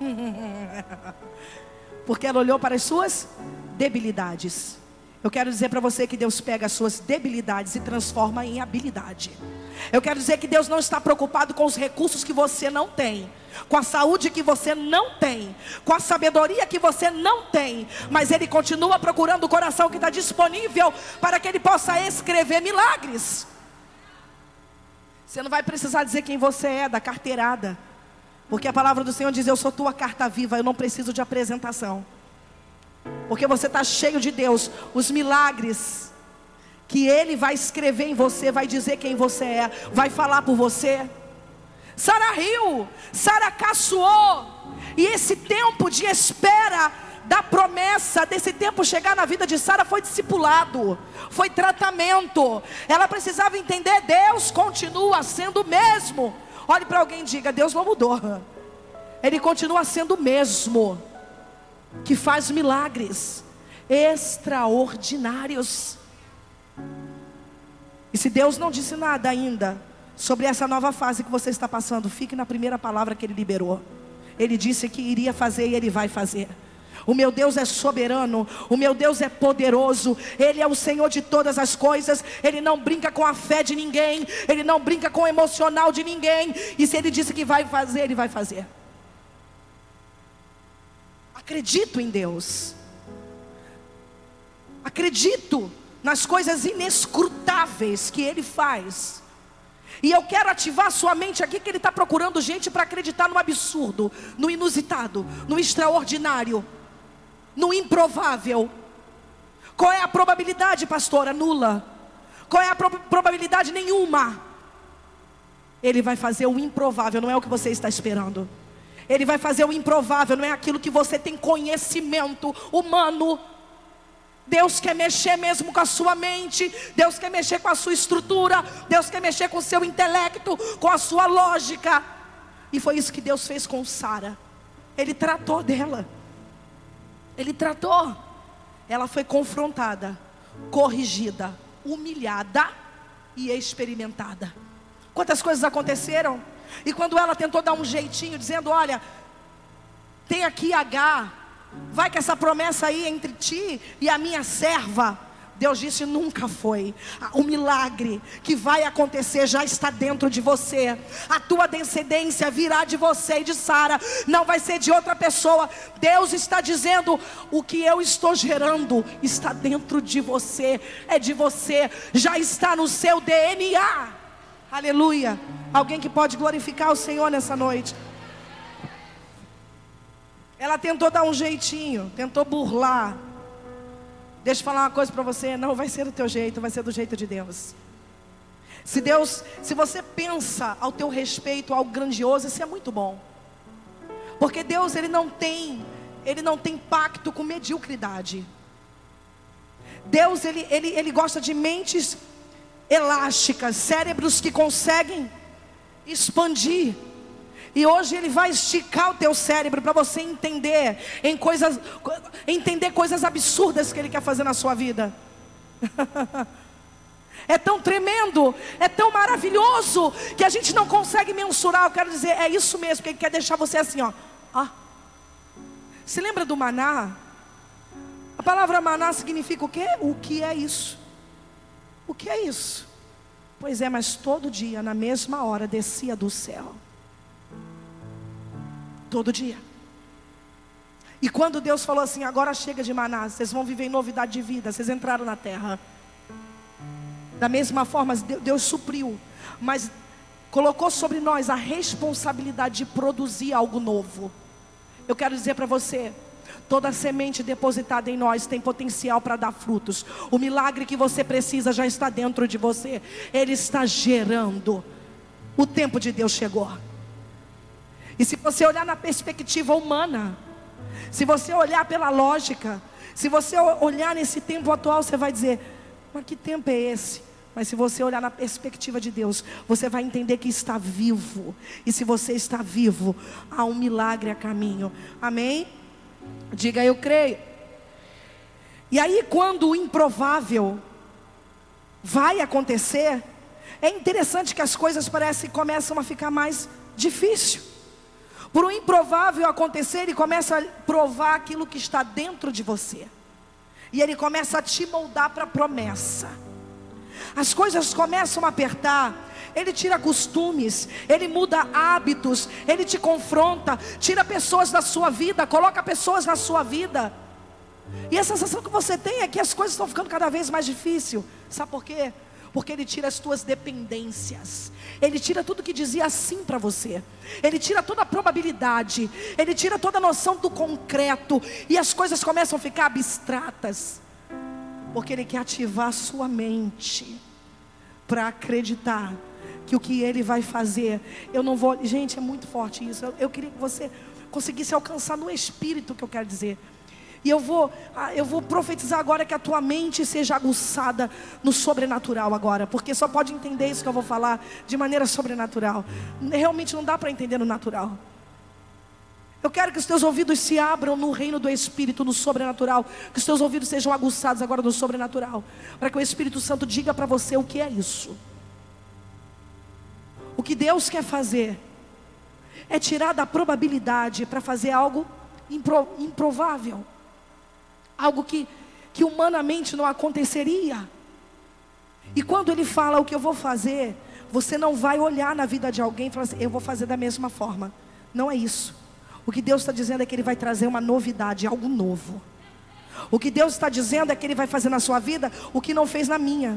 porque ela olhou para as suas debilidades. Eu quero dizer para você que Deus pega as suas debilidades e transforma em habilidade. Eu quero dizer que Deus não está preocupado com os recursos que você não tem, com a saúde que você não tem, com a sabedoria que você não tem, mas Ele continua procurando o coração que está disponível para que Ele possa escrever milagres. Você não vai precisar dizer quem você é, da carteirada, porque a palavra do Senhor diz: eu sou tua carta viva, eu não preciso de apresentação. Porque você está cheio de Deus. Os milagres que Ele vai escrever em você, vai dizer quem você é, vai falar por você. Sara riu, Sara caçoou, e esse tempo de espera da promessa, desse tempo chegar na vida de Sara, foi discipulado, foi tratamento. Ela precisava entender: Deus continua sendo o mesmo. Olhe para alguém e diga: Deus não mudou, Ele continua sendo o mesmo, que faz milagres extraordinários. E se Deus não disse nada ainda sobre essa nova fase que você está passando, fique na primeira palavra que Ele liberou. Ele disse que iria fazer e Ele vai fazer. O meu Deus é soberano, o meu Deus é poderoso, Ele é o Senhor de todas as coisas. Ele não brinca com a fé de ninguém, Ele não brinca com o emocional de ninguém. E se Ele disse que vai fazer, Ele vai fazer. Acredito em Deus, acredito nas coisas inescrutáveis que Ele faz. E eu quero ativar a sua mente aqui, que Ele está procurando gente para acreditar no absurdo, no inusitado, no extraordinário, no improvável. Qual é a probabilidade, pastora? Nula. Qual é a pro- probabilidade? Nenhuma. Ele vai fazer o improvável, não é o que você está esperando. Ele vai fazer o improvável, não é aquilo que você tem conhecimento humano. Deus quer mexer mesmo com a sua mente. Deus quer mexer com a sua estrutura. Deus quer mexer com o seu intelecto, com a sua lógica. E foi isso que Deus fez com Sara. Ele tratou dela. Ele tratou. Ela foi confrontada, corrigida, humilhada e experimentada. Quantas coisas aconteceram? E quando ela tentou dar um jeitinho, dizendo: olha, tem aqui Agar, vai que essa promessa aí entre ti e a minha serva. Deus disse: nunca foi. O milagre que vai acontecer já está dentro de você. A tua descendência virá de você e de Sara, não vai ser de outra pessoa. Deus está dizendo: o que eu estou gerando está dentro de você, é de você, já está no seu D N A. Aleluia. Alguém que pode glorificar o Senhor nessa noite? Ela tentou dar um jeitinho, tentou burlar. Deixa eu falar uma coisa para você: não vai ser do teu jeito, vai ser do jeito de Deus. Se Deus, se você pensa ao teu respeito algo grandioso, isso é muito bom. Porque Deus, ele não tem, ele não tem pacto com mediocridade. Deus, ele, ele, ele gosta de mentes elásticas, cérebros que conseguem expandir. E hoje Ele vai esticar o teu cérebro para você entender em coisas, entender coisas absurdas que Ele quer fazer na sua vida. É tão tremendo, é tão maravilhoso, que a gente não consegue mensurar. Eu quero dizer, é isso mesmo, que Ele quer deixar você assim, ó. ó. Se lembra do maná? A palavra maná significa o quê? O que é isso? O que é isso? Pois é, mas todo dia, na mesma hora, descia do céu. Todo dia. E quando Deus falou assim: agora chega de maná, vocês vão viver em novidade de vida, vocês entraram na terra. Da mesma forma, Deus supriu, mas colocou sobre nós a responsabilidade de produzir algo novo. Eu quero dizer para você: toda semente depositada em nós tem potencial para dar frutos. O milagre que você precisa já está dentro de você. Ele está gerando. O tempo de Deus chegou. E se você olhar na perspectiva humana, se você olhar pela lógica, se você olhar nesse tempo atual, você vai dizer: mas que tempo é esse? Mas se você olhar na perspectiva de Deus, você vai entender que está vivo. E se você está vivo, há um milagre a caminho. Amém? Diga: eu creio. E aí, quando o improvável vai acontecer, é interessante que as coisas parecem que começam a ficar mais difíceis. Por um improvável acontecer, Ele começa a provar aquilo que está dentro de você. E Ele começa a te moldar para a promessa. As coisas começam a apertar. Ele tira costumes, Ele muda hábitos, Ele te confronta, tira pessoas da sua vida, coloca pessoas na sua vida. E a sensação que você tem é que as coisas estão ficando cada vez mais difíceis. Sabe por quê? Porque Ele tira as tuas dependências. Ele tira tudo que dizia sim para você. Ele tira toda a probabilidade. Ele tira toda a noção do concreto. E as coisas começam a ficar abstratas. Porque Ele quer ativar a sua mente para acreditar que o que Ele vai fazer, eu não vou... Gente, é muito forte isso. Eu, eu queria que você conseguisse alcançar no espírito o que eu quero dizer. E eu vou, eu vou profetizar agora que a tua mente seja aguçada no sobrenatural agora. Porque só pode entender isso que eu vou falar de maneira sobrenatural. Realmente não dá para entender no natural. Eu quero que os teus ouvidos se abram no reino do Espírito, no sobrenatural. Que os teus ouvidos sejam aguçados agora no sobrenatural. Para que o Espírito Santo diga para você o que é isso. O que Deus quer fazer é tirar da probabilidade para fazer algo impro, improvável. Algo que, que humanamente não aconteceria. E quando Ele fala o que eu vou fazer, você não vai olhar na vida de alguém e falar assim: eu vou fazer da mesma forma. Não é isso. O que Deus está dizendo é que Ele vai trazer uma novidade, algo novo. O que Deus está dizendo é que Ele vai fazer na sua vida o que não fez na minha.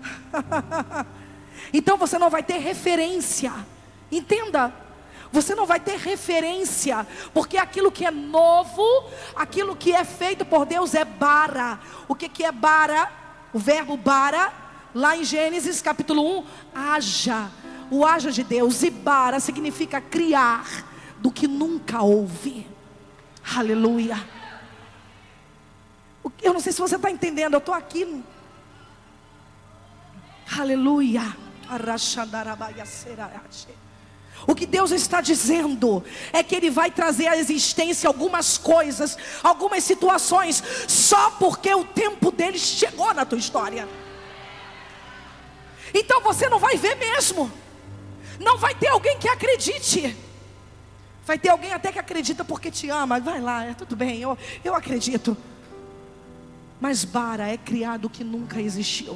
Então você não vai ter referência. Entenda. Você não vai ter referência, porque aquilo que é novo, aquilo que é feito por Deus é bara. O que, que é bara? O verbo bara, lá em Gênesis capítulo um, haja. O haja de Deus. E bara significa criar do que nunca houve. Aleluia. Eu não sei se você está entendendo, eu estou aqui. Aleluia. O que Deus está dizendo é que Ele vai trazer à existência algumas coisas, algumas situações, só porque o tempo dele chegou na tua história. Então você não vai ver mesmo. Não vai ter alguém que acredite. Vai ter alguém até que acredita porque te ama. Vai lá, é tudo bem, eu, eu acredito. Mas Bara é criado que nunca existiu.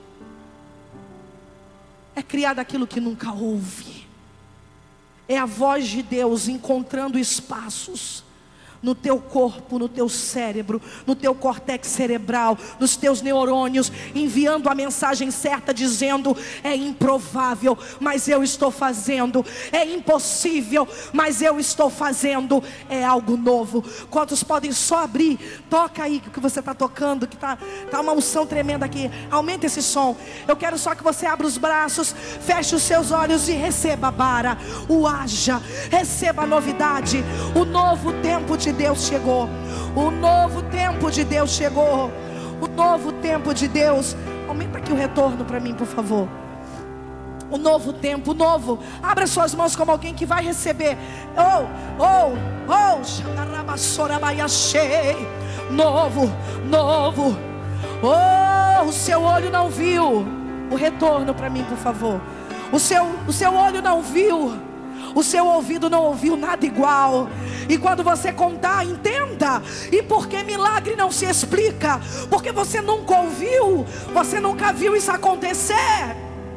É criado aquilo que nunca houve. É a voz de Deus encontrando espaços no teu corpo, no teu cérebro, no teu córtex cerebral, nos teus neurônios, enviando a mensagem certa, dizendo: é improvável, mas eu estou fazendo. É impossível, mas eu estou fazendo. É algo novo. Quantos podem só abrir? Toca aí o que você está tocando, que está tá uma unção tremenda aqui. Aumenta esse som. Eu quero só que você abra os braços, feche os seus olhos e receba, Bara, o haja, receba a novidade. O novo tempo de Deus chegou. O novo tempo de Deus chegou. O novo tempo de Deus. Aumenta aqui o retorno para mim, por favor. O novo tempo, o novo. Abra suas mãos como alguém que vai receber. Oh, oh, oh. Novo, novo. Oh, o seu olho não viu. O retorno para mim, por favor. O seu, o seu olho não viu. O seu ouvido não ouviu nada igual. E quando você contar, entenda. E porque milagre não se explica? Porque você nunca ouviu. Você nunca viu isso acontecer.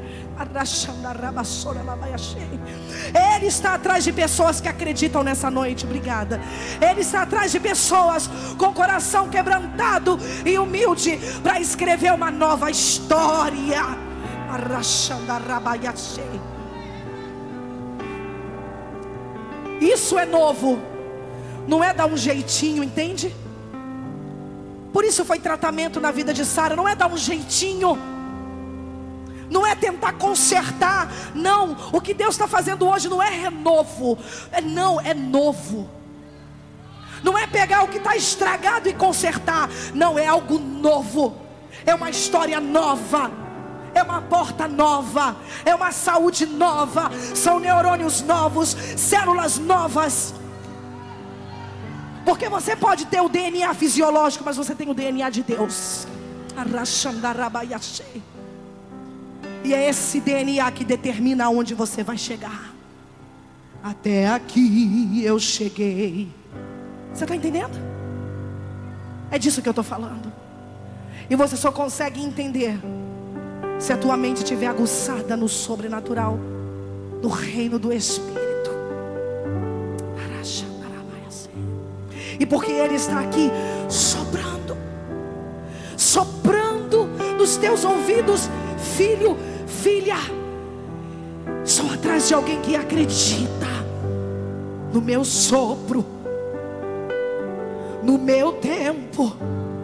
Ele está atrás de pessoas que acreditam nessa noite. Obrigada. Ele está atrás de pessoas com coração quebrantado e humilde para escrever uma nova história. Isso é novo. Não é dar um jeitinho, entende? Por isso foi tratamento na vida de Sara. Não é dar um jeitinho. Não é tentar consertar. Não, o que Deus está fazendo hoje não é renovo. É, não, é novo. Não é pegar o que está estragado e consertar. Não, é algo novo. É uma história nova. É uma porta nova. É uma saúde nova. São neurônios novos. Células novas. Porque você pode ter o D N A fisiológico, mas você tem o D N A de Deus. E é esse D N A que determina aonde você vai chegar. Até aqui eu cheguei. Você está entendendo? É disso que eu estou falando. E você só consegue entender se a tua mente estiver aguçada no sobrenatural, no reino do Espírito. E porque Ele está aqui soprando, soprando nos teus ouvidos, filho, filha, só atrás de alguém que acredita no meu sopro, no meu tempo,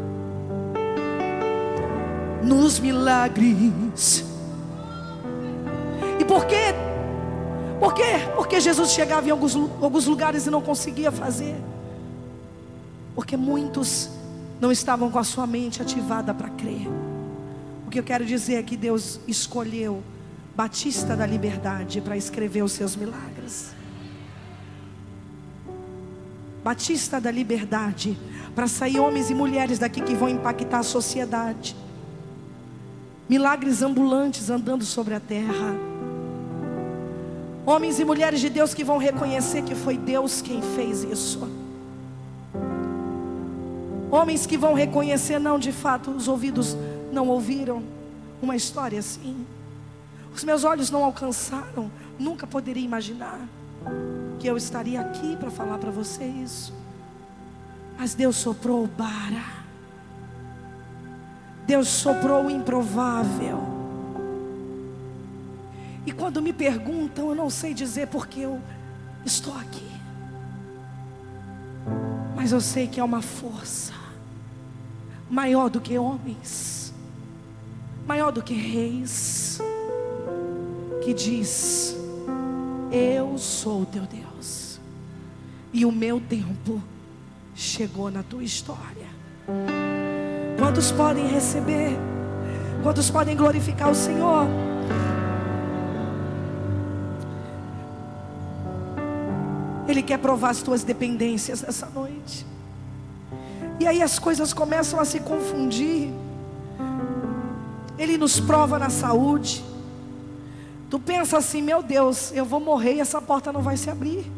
nos milagres. E por quê? Por quê? Porque Jesus chegava em alguns, alguns lugares e não conseguia fazer. Porque muitos não estavam com a sua mente ativada para crer. O que eu quero dizer é que Deus escolheu Batista da Liberdade para escrever os seus milagres. Batista da Liberdade, para sair homens e mulheres daqui que vão impactar a sociedade. Milagres ambulantes andando sobre a terra. Homens e mulheres de Deus que vão reconhecer que foi Deus quem fez isso. Homens que vão reconhecer, não, de fato, os ouvidos não ouviram uma história assim. Os meus olhos não alcançaram. Nunca poderia imaginar que eu estaria aqui para falar para você isso. Mas Deus soprou o Bara. Deus soprou o improvável. E quando me perguntam, eu não sei dizer porque eu estou aqui. Mas eu sei que é uma força maior do que homens, maior do que reis, que diz: eu sou o teu Deus, e o meu tempo chegou na tua história. Quantos podem receber? Quantos podem glorificar o Senhor? Ele quer provar as tuas dependências nessa noite. E aí as coisas começam a se confundir. Ele nos prova na saúde. Tu pensa assim, meu Deus, eu vou morrer e essa porta não vai se abrir.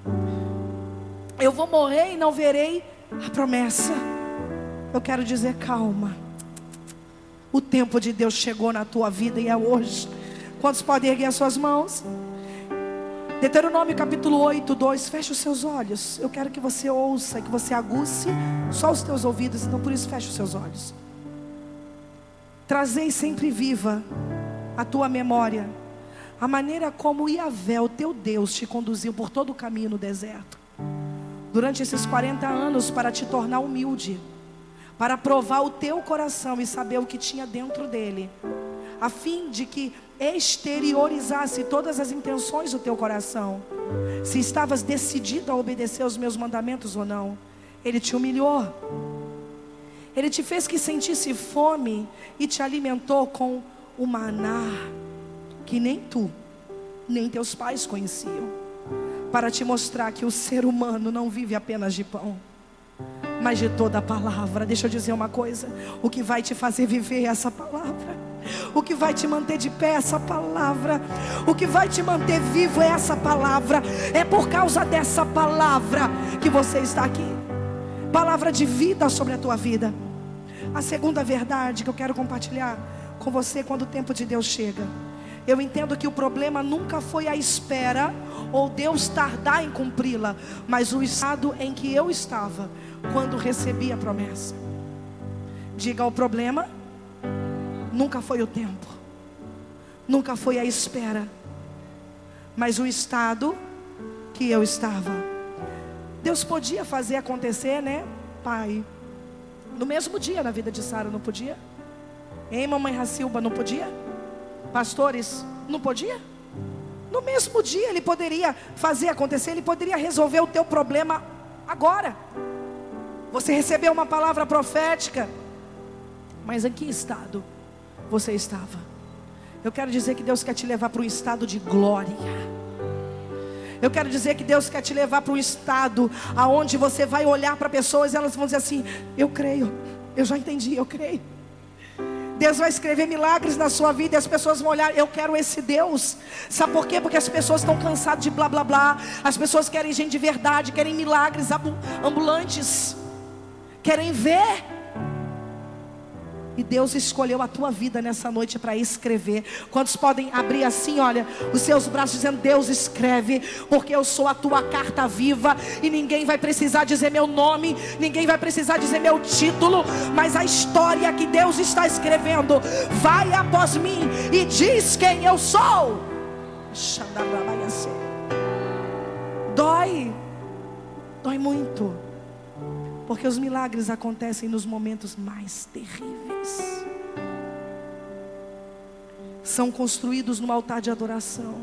Eu vou morrer e não verei a promessa. Eu quero dizer, calma. O tempo de Deus chegou na tua vida e é hoje. Quantos podem erguer as suas mãos? Deuteronômio capítulo oito, dois. Feche os seus olhos. Eu quero que você ouça, que você aguce só os teus ouvidos. Então por isso feche os seus olhos. Trazei sempre viva a tua memória a maneira como Yahvé, o teu Deus, te conduziu por todo o caminho no deserto durante esses quarenta anos, para te tornar humilde, para provar o teu coração e saber o que tinha dentro dele, a fim de que exteriorizasse todas as intenções do teu coração, se estavas decidido a obedecer aos meus mandamentos ou não. Ele te humilhou, Ele te fez que sentisse fome e te alimentou com o maná, que nem tu, nem teus pais conheciam, para te mostrar que o ser humano não vive apenas de pão, mas de toda a palavra. Deixa eu dizer uma coisa: o que vai te fazer viver é essa palavra. O que vai te manter de pé é essa palavra. O que vai te manter vivo é essa palavra. É por causa dessa palavra que você está aqui. Palavra de vida sobre a tua vida. A segunda verdade que eu quero compartilhar com você quando o tempo de Deus chega. Eu entendo que o problema nunca foi a espera ou Deus tardar em cumpri-la, mas o estado em que eu estava quando recebi a promessa. Diga: o problema nunca foi o tempo, nunca foi a espera, mas o estado que eu estava. Deus podia fazer acontecer, né, pai? No mesmo dia na vida de Sara, não podia? Hein, mamãe Racilba, não podia? Pastores, não podia? No mesmo dia Ele poderia fazer acontecer. Ele poderia resolver o teu problema agora. Você recebeu uma palavra profética, mas em que estado você estava? Eu quero dizer que Deus quer te levar para um estado de glória. Eu quero dizer que Deus quer te levar para um estado aonde você vai olhar para pessoas e elas vão dizer assim: eu creio, eu já entendi, eu creio. Deus vai escrever milagres na sua vida e as pessoas vão olhar: eu quero esse Deus. Sabe por quê? Porque as pessoas estão cansadas de blá blá blá. As pessoas querem gente de verdade, querem milagres ambulantes, querem ver. E Deus escolheu a tua vida nessa noite para escrever. Quantos podem abrir assim, olha, os seus braços, dizendo: Deus, escreve, porque eu sou a tua carta viva. E ninguém vai precisar dizer meu nome, ninguém vai precisar dizer meu título, mas a história que Deus está escrevendo vai após mim e diz quem eu sou. Dói, dói muito, porque os milagres acontecem nos momentos mais terríveis. São construídos no altar de adoração.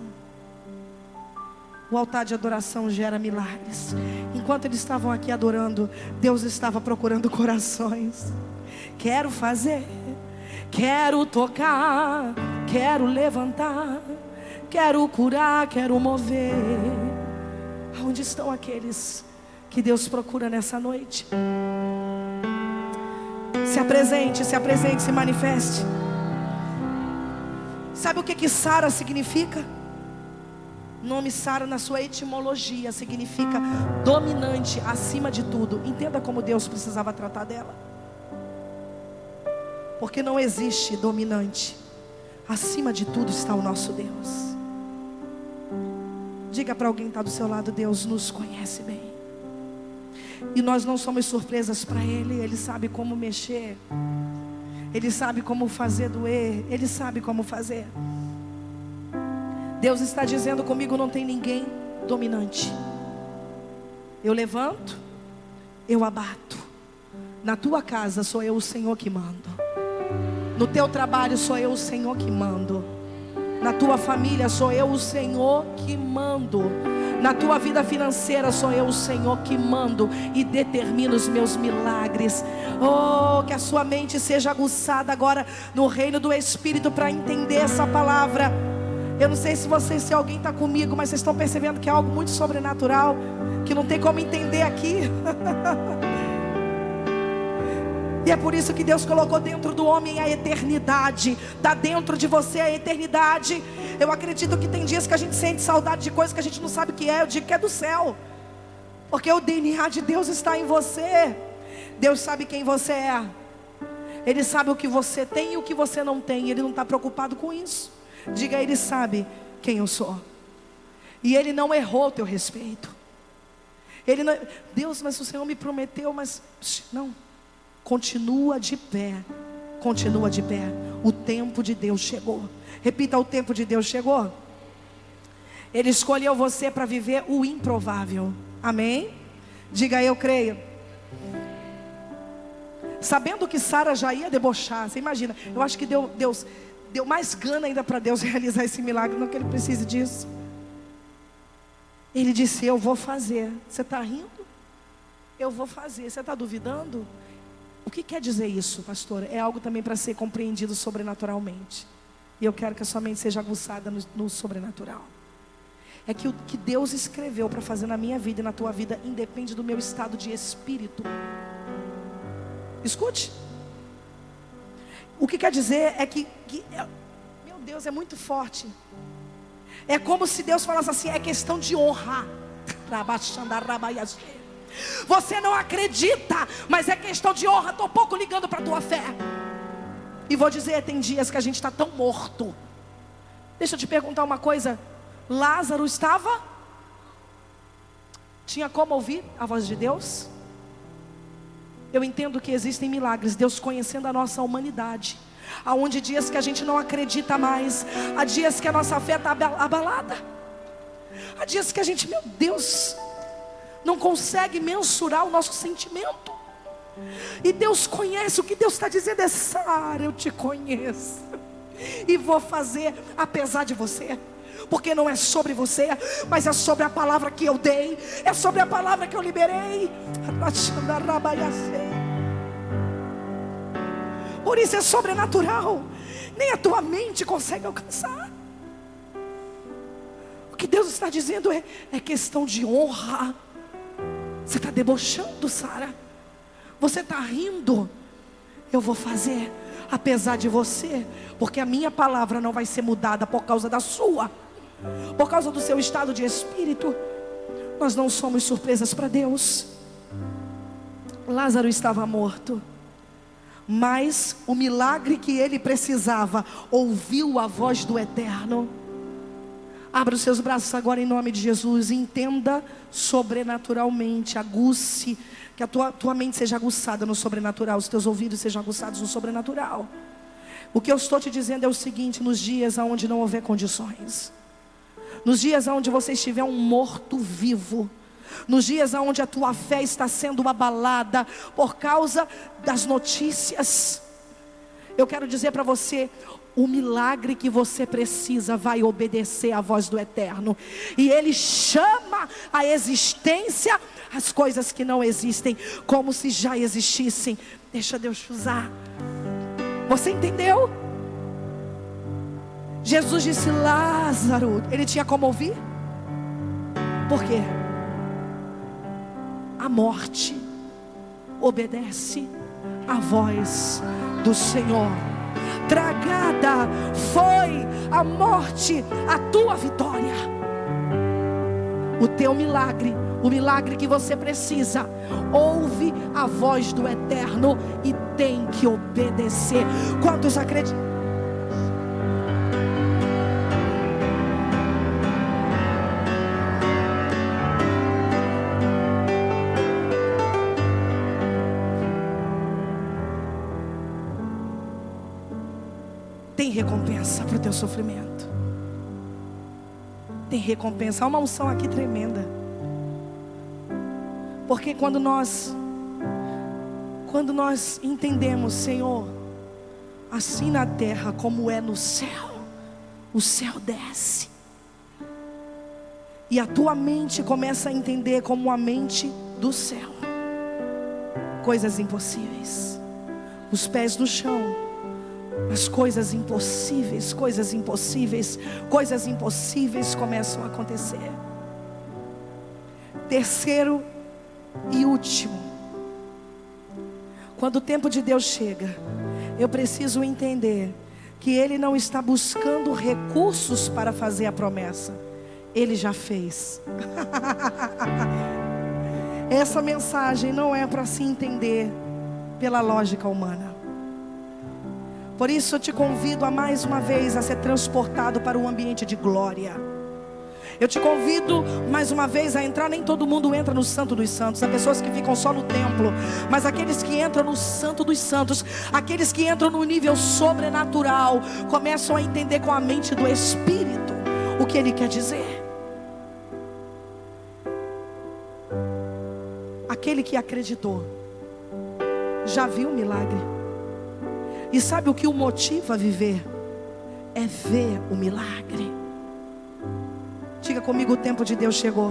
O altar de adoração gera milagres. Enquanto eles estavam aqui adorando, Deus estava procurando corações. Quero fazer, quero tocar, quero levantar, quero curar, quero mover. Onde estão aqueles que Deus procura nessa noite? Se apresente, se apresente, se manifeste. Sabe o que que Sara significa? O nome Sara, na sua etimologia, significa dominante, acima de tudo. Entenda como Deus precisava tratar dela. Porque não existe dominante. Acima de tudo está o nosso Deus. Diga para alguém que está do seu lado: Deus nos conhece bem. E nós não somos surpresas para Ele. Ele sabe como mexer. Ele sabe como fazer doer. Ele sabe como fazer. Deus está dizendo comigo: não tem ninguém dominante. Eu levanto, eu abato. Na tua casa sou eu o Senhor que mando. No teu trabalho sou eu o Senhor que mando. Na tua família sou eu o Senhor que mando. Na tua vida financeira sou eu o Senhor que mando e determino os meus milagres. Oh, que a sua mente seja aguçada agora no reino do Espírito para entender essa palavra. Eu não sei se vocês, se alguém está comigo, mas vocês estão percebendo que é algo muito sobrenatural, que não tem como entender aqui. E é por isso que Deus colocou dentro do homem a eternidade. Está dentro de você a eternidade. Eu acredito que tem dias que a gente sente saudade de coisas que a gente não sabe o que é. Eu digo que é do céu, porque o D N A de Deus está em você. Deus sabe quem você é. Ele sabe o que você tem e o que você não tem. Ele não está preocupado com isso. Diga, Ele sabe quem eu sou. E Ele não errou ao teu respeito. Ele não... Deus, mas o Senhor me prometeu, mas... Não. Continua de pé. Continua de pé. O tempo de Deus chegou. Repita, o tempo de Deus chegou. Ele escolheu você para viver o improvável. Amém? Diga, eu creio. Sabendo que Sara já ia debochar. Você imagina, eu acho que Deus, Deus deu mais gana ainda para Deus realizar esse milagre. Não que Ele precise disso. Ele disse, eu vou fazer. Você está rindo? Eu vou fazer. Você está duvidando? O que quer dizer isso, pastora? É algo também para ser compreendido sobrenaturalmente. E eu quero que a sua mente seja aguçada no, no sobrenatural. É que o que Deus escreveu para fazer na minha vida e na tua vida independe do meu estado de espírito. Escute. O que quer dizer é que, que é, meu Deus, é muito forte. É como se Deus falasse assim, é questão de honra. Você não acredita, mas é questão de honra. Estou pouco ligando para a tua fé. E vou dizer, tem dias que a gente está tão morto. Deixa eu te perguntar uma coisa. Lázaro estava? Tinha como ouvir a voz de Deus? Eu entendo que existem milagres. Deus conhecendo a nossa humanidade. Aonde dias que a gente não acredita mais. Há dias que a nossa fé está abalada. Há dias que a gente, meu Deus, não consegue mensurar o nosso sentimento. E Deus conhece. O que Deus está dizendo é, Sara, eu te conheço e vou fazer apesar de você. Porque não é sobre você, mas é sobre a palavra que eu dei. É sobre a palavra que eu liberei. Por isso é sobrenatural. Nem a tua mente consegue alcançar. O que Deus está dizendo é, é questão de honra. Você está debochando, Sara. Você está rindo. Eu vou fazer apesar de você. Porque a minha palavra não vai ser mudada por causa da sua. Por causa do seu estado de espírito. Nós não somos surpresas para Deus. Lázaro estava morto, mas o milagre que ele precisava, ouviu a voz do Eterno. Abra os seus braços agora em nome de Jesus. E entenda sobrenaturalmente. Aguce. Que a tua, tua mente seja aguçada no sobrenatural. Os teus ouvidos sejam aguçados no sobrenatural. O que eu estou te dizendo é o seguinte: nos dias onde não houver condições, nos dias onde você estiver um morto vivo, nos dias onde a tua fé está sendo abalada por causa das notícias, eu quero dizer para você, o milagre que você precisa vai obedecer à voz do Eterno. E Ele chama a existência as coisas que não existem, como se já existissem. Deixa Deus te usar. Você entendeu? Jesus disse, Lázaro, ele tinha como ouvir? Por quê? A morte obedece à voz do Senhor. Tragada foi a morte, a tua vitória. O teu milagre, o milagre que você precisa, ouve a voz do Eterno e tem que obedecer. Quantos acreditam? Tem recompensa para o teu sofrimento. Tem recompensa. Há uma unção aqui tremenda. Porque quando nós Quando nós entendemos, Senhor, assim na terra como é no céu, o céu desce. E a tua mente começa a entender como a mente do céu. Coisas impossíveis. Os pés no chão. As coisas impossíveis, coisas impossíveis, coisas impossíveis começam a acontecer. Terceiro e último. Quando o tempo de Deus chega, eu preciso entender que Ele não está buscando recursos para fazer a promessa. Ele já fez. Essa mensagem não é para se entender pela lógica humana. Por isso eu te convido a mais uma vez a ser transportado para um ambiente de glória. Eu te convido mais uma vez a entrar. Nem todo mundo entra no Santo dos Santos. Há pessoas que ficam só no templo. Mas aqueles que entram no Santo dos Santos, aqueles que entram no nível sobrenatural, começam a entender com a mente do Espírito o que Ele quer dizer. Aquele que acreditou já viu o milagre. E sabe o que o motiva a viver? É ver o milagre. Diga comigo, o tempo de Deus chegou.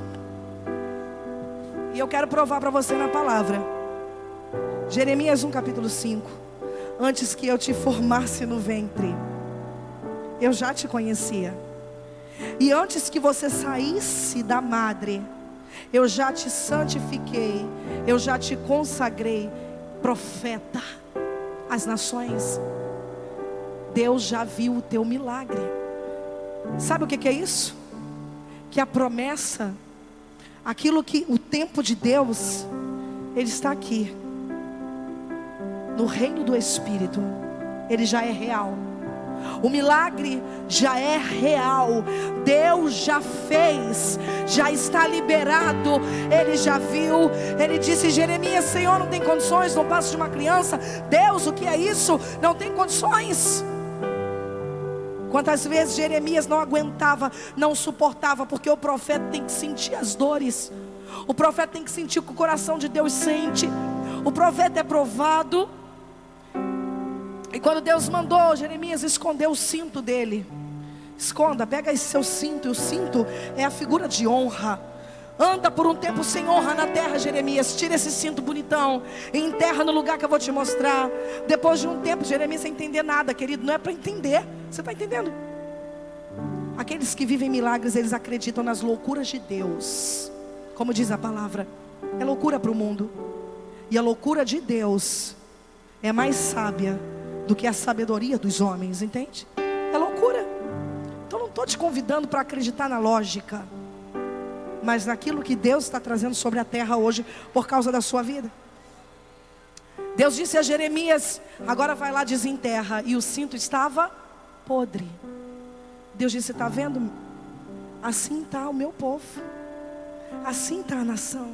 E eu quero provar para você na palavra. Jeremias um capítulo cinco. Antes que eu te formasse no ventre, eu já te conhecia. E antes que você saísse da madre, eu já te santifiquei. Eu já te consagrei profeta às nações. Deus já viu o teu milagre. Sabe o que que é isso? Que a promessa, aquilo que o tempo de Deus, Ele está aqui no reino do Espírito. Ele já é real. O milagre já é real. Deus já fez, já está liberado. Ele já viu. Ele disse: Jeremias, Senhor, não tem condições, não passo de uma criança. Deus, o que é isso? Não tem condições. Quantas vezes Jeremias não aguentava, não suportava, porque o profeta tem que sentir as dores. O profeta tem que sentir o que o coração de Deus sente. O profeta é provado. E quando Deus mandou Jeremias esconder o cinto dele, esconda, pega esse seu cinto. E o cinto é a figura de honra. Anda por um tempo sem honra na terra, Jeremias. Tira esse cinto bonitão e enterra no lugar que eu vou te mostrar. Depois de um tempo, Jeremias sem entender nada, querido. Não é para entender. Você está entendendo? Aqueles que vivem milagres, eles acreditam nas loucuras de Deus. Como diz a palavra, é loucura para o mundo. E a loucura de Deus é mais sábia do que a sabedoria dos homens, entende? É loucura. Então não estou te convidando para acreditar na lógica, mas naquilo que Deus está trazendo sobre a terra hoje, por causa da sua vida. Deus disse a Jeremias: agora vai lá, desenterra. E o cinto estava podre. Deus disse: está vendo? Assim está o meu povo, assim está a nação.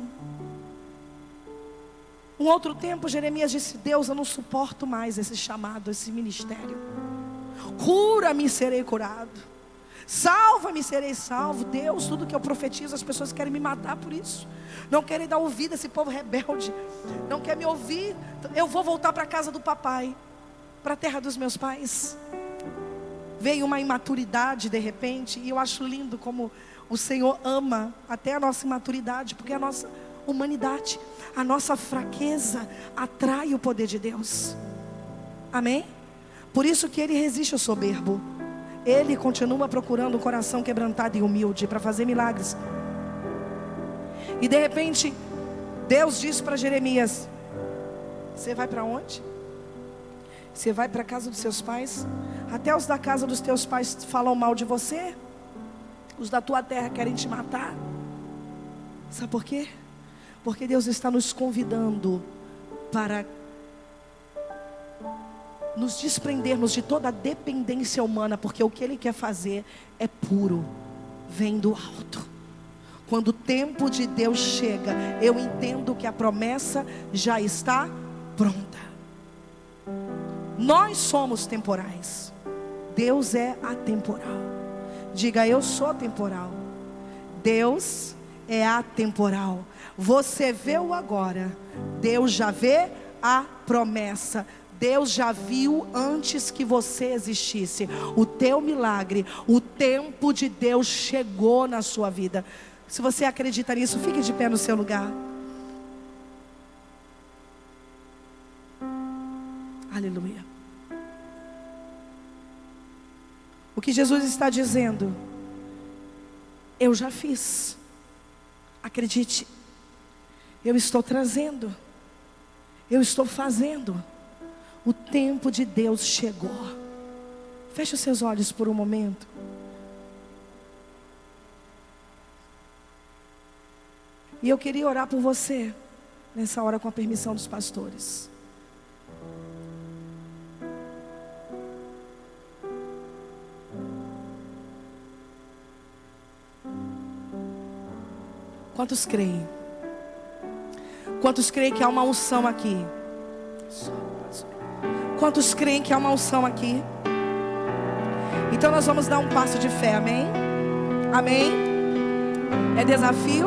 Um outro tempo, Jeremias disse: Deus, eu não suporto mais esse chamado, esse ministério. Cura-me, serei curado. Salva-me, serei salvo. Deus, tudo que eu profetizo, as pessoas querem me matar por isso. Não querem dar ouvido a esse povo rebelde. Não quer me ouvir. Eu vou voltar para a casa do papai, para a terra dos meus pais. Veio uma imaturidade de repente. E eu acho lindo como o Senhor ama até a nossa imaturidade, porque a nossa humanidade, a nossa fraqueza atrai o poder de Deus. Amém? Por isso que Ele resiste ao soberbo. Ele continua procurando um coração quebrantado e humilde para fazer milagres. E de repente Deus disse para Jeremias: você vai para onde? Você vai para a casa dos seus pais? Até os da casa dos teus pais falam mal de você. Os da tua terra querem te matar. Sabe por quê? Porque Deus está nos convidando para nos desprendermos de toda a dependência humana, porque o que Ele quer fazer é puro, vem do alto. Quando o tempo de Deus chega, eu entendo que a promessa já está pronta. Nós somos temporais, Deus é atemporal. Diga: eu sou temporal, Deus é atemporal. Você vê o agora, Deus já vê a promessa. Deus já viu antes que você existisse. O teu milagre, o tempo de Deus chegou na sua vida. Se você acredita nisso, fique de pé no seu lugar. Aleluia. O que Jesus está dizendo, eu já fiz. Acredite, eu estou trazendo, eu estou fazendo. O tempo de Deus chegou. Feche os seus olhos por um momento. E eu queria orar por você nessa hora, com a permissão dos pastores. Quantos creem? Quantos creem que há uma unção aqui? Quantos creem que há uma unção aqui? Então nós vamos dar um passo de fé, amém? Amém? É desafio?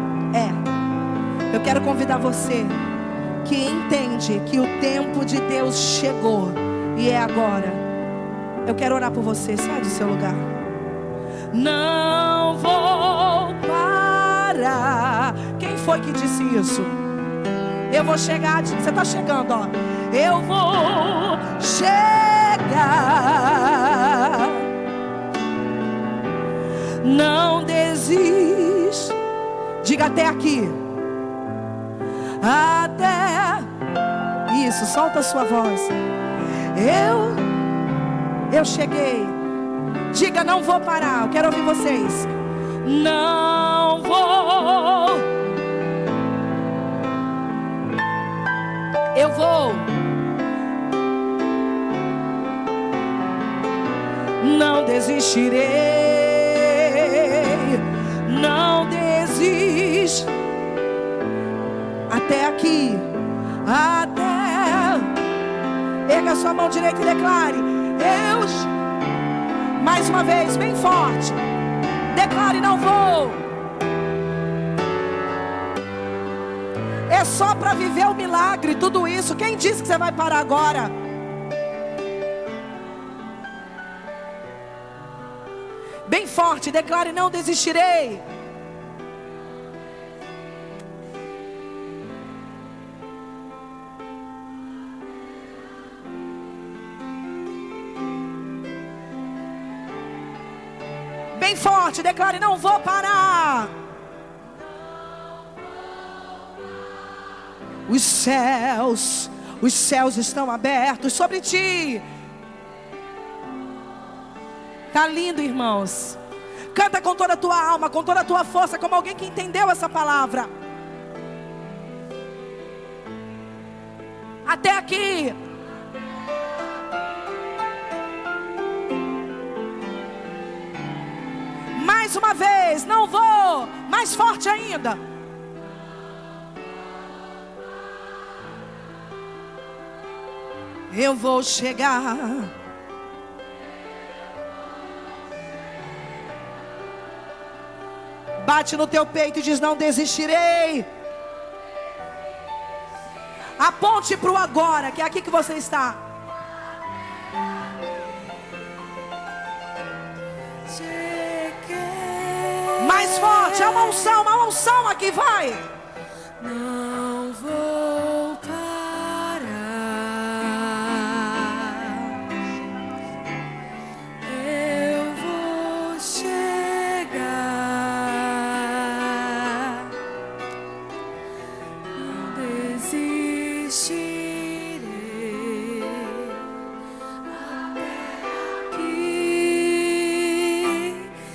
É. Eu quero convidar você que entende que o tempo de Deus chegou e é agora. Eu quero orar por você, sai do seu lugar. Não vou parar. Quem foi que disse isso? Eu vou chegar. Você está chegando, ó. Eu vou chegar. Não desiste. Diga até aqui. Até. Isso, solta a sua voz. Eu Eu cheguei. Diga, não vou parar. Eu quero ouvir vocês. Não vou. Eu vou. Não desistirei. Não desiste. Até aqui. Até. Erga sua mão direita e declare. Eu. Mais uma vez, bem forte. Declare, não vou. É só para viver o milagre, tudo isso. Quem disse que você vai parar agora? Bem forte, declare, não desistirei. Bem forte, declare, não vou parar. Os céus, os céus estão abertos sobre ti. Tá lindo, irmãos. Canta com toda a tua alma, com toda a tua força, como alguém que entendeu essa palavra. Até aqui. Mais uma vez, não vou. Mais forte ainda. Eu vou chegar. Bate no teu peito e diz, não desistirei. Aponte para o agora, que é aqui que você está. Mais forte, há uma unção, uma unção aqui, vai. Não vou parar. Eu vou chegar. Não desistirei até aqui.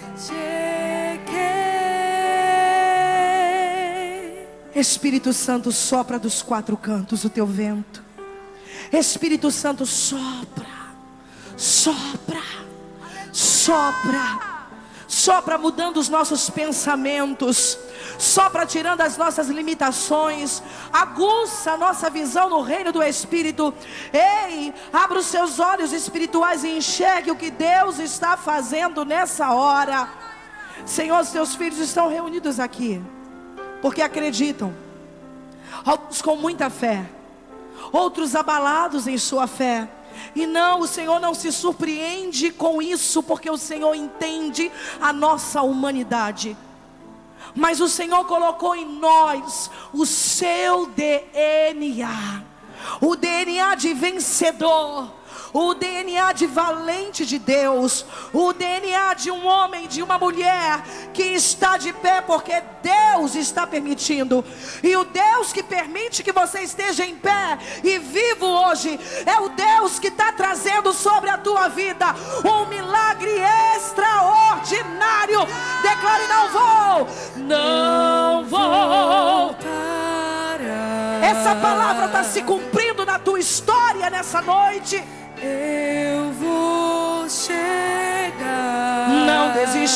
Espírito Santo, sopra dos quatro cantos o teu vento. Espírito Santo, sopra, sopra, sopra, sopra mudando os nossos pensamentos, sopra tirando as nossas limitações, aguça a nossa visão no reino do Espírito. Ei, abra os seus olhos espirituais e enxergue o que Deus está fazendo nessa hora. Senhor, os teus filhos estão reunidos aqui porque acreditam, alguns com muita fé, outros abalados em sua fé. E não, o Senhor não se surpreende com isso, porque o Senhor entende a nossa humanidade. Mas o Senhor colocou em nós o seu D N A, o D N A de vencedor, o D N A de valente de Deus, o D N A de um homem, de uma mulher que está de pé porque Deus está permitindo. E o Deus que permite que você esteja em pé e vivo hoje é o Deus que está trazendo sobre a tua vida um milagre extraordinário. Declare: não vou, não vou. Essa palavra está se cumprindo na tua história nessa noite. Eu vou chegar. Não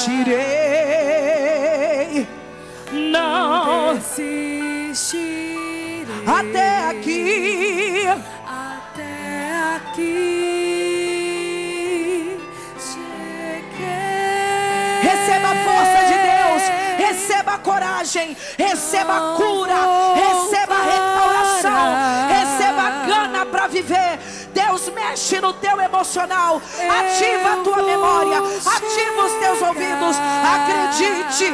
desistirei. Não desistirei. Até aqui. Até aqui. Cheguei. Receba a força de Deus. Receba a coragem. Receba a cura. Receba a restauração. Receba a gana para viver. Deus mexe no teu emocional. Ativa a tua memória. Ativa os teus ouvidos. Acredite.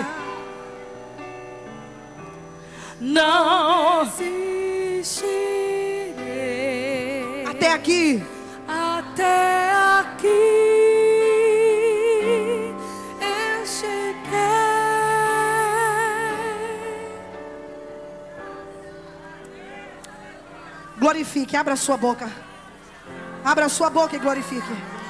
Não desistirei. Até aqui. Até aqui eu cheguei. Glorifique, abra a sua boca. Abra a sua boca e glorifique.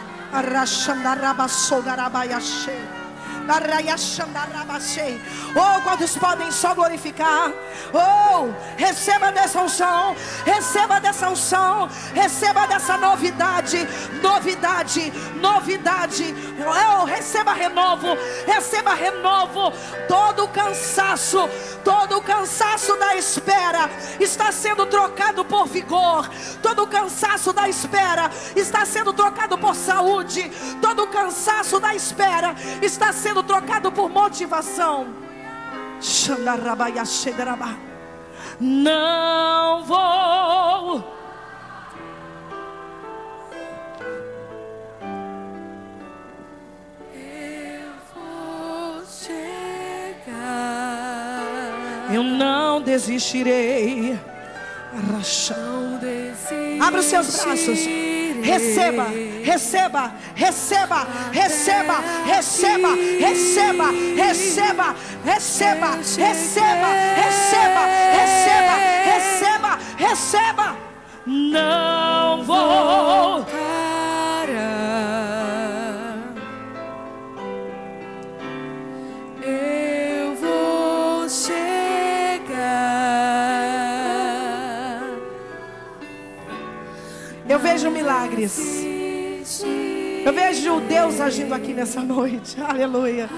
Oh, quantos podem só glorificar? Oh, receba dessa unção. Receba dessa unção. Receba dessa novidade. Novidade, novidade. Oh, receba renovo. Receba renovo. Todo o cansaço, todo o cansaço da espera está sendo trocado por vigor. Todo o cansaço da espera está sendo trocado por saúde. Todo o cansaço da espera está sendo trocado por motivação. Não vou. Eu vou chegar. Eu não desistirei. Não desistirei. Abra os seus braços. Receba, receba, receba, receba, receba, receba, receba, receba, receba, receba, receba, receba, receba. Não vou parar. Eu vou chegar. Eu vejo milagres. Eu vejo Deus agindo aqui nessa noite. Aleluia.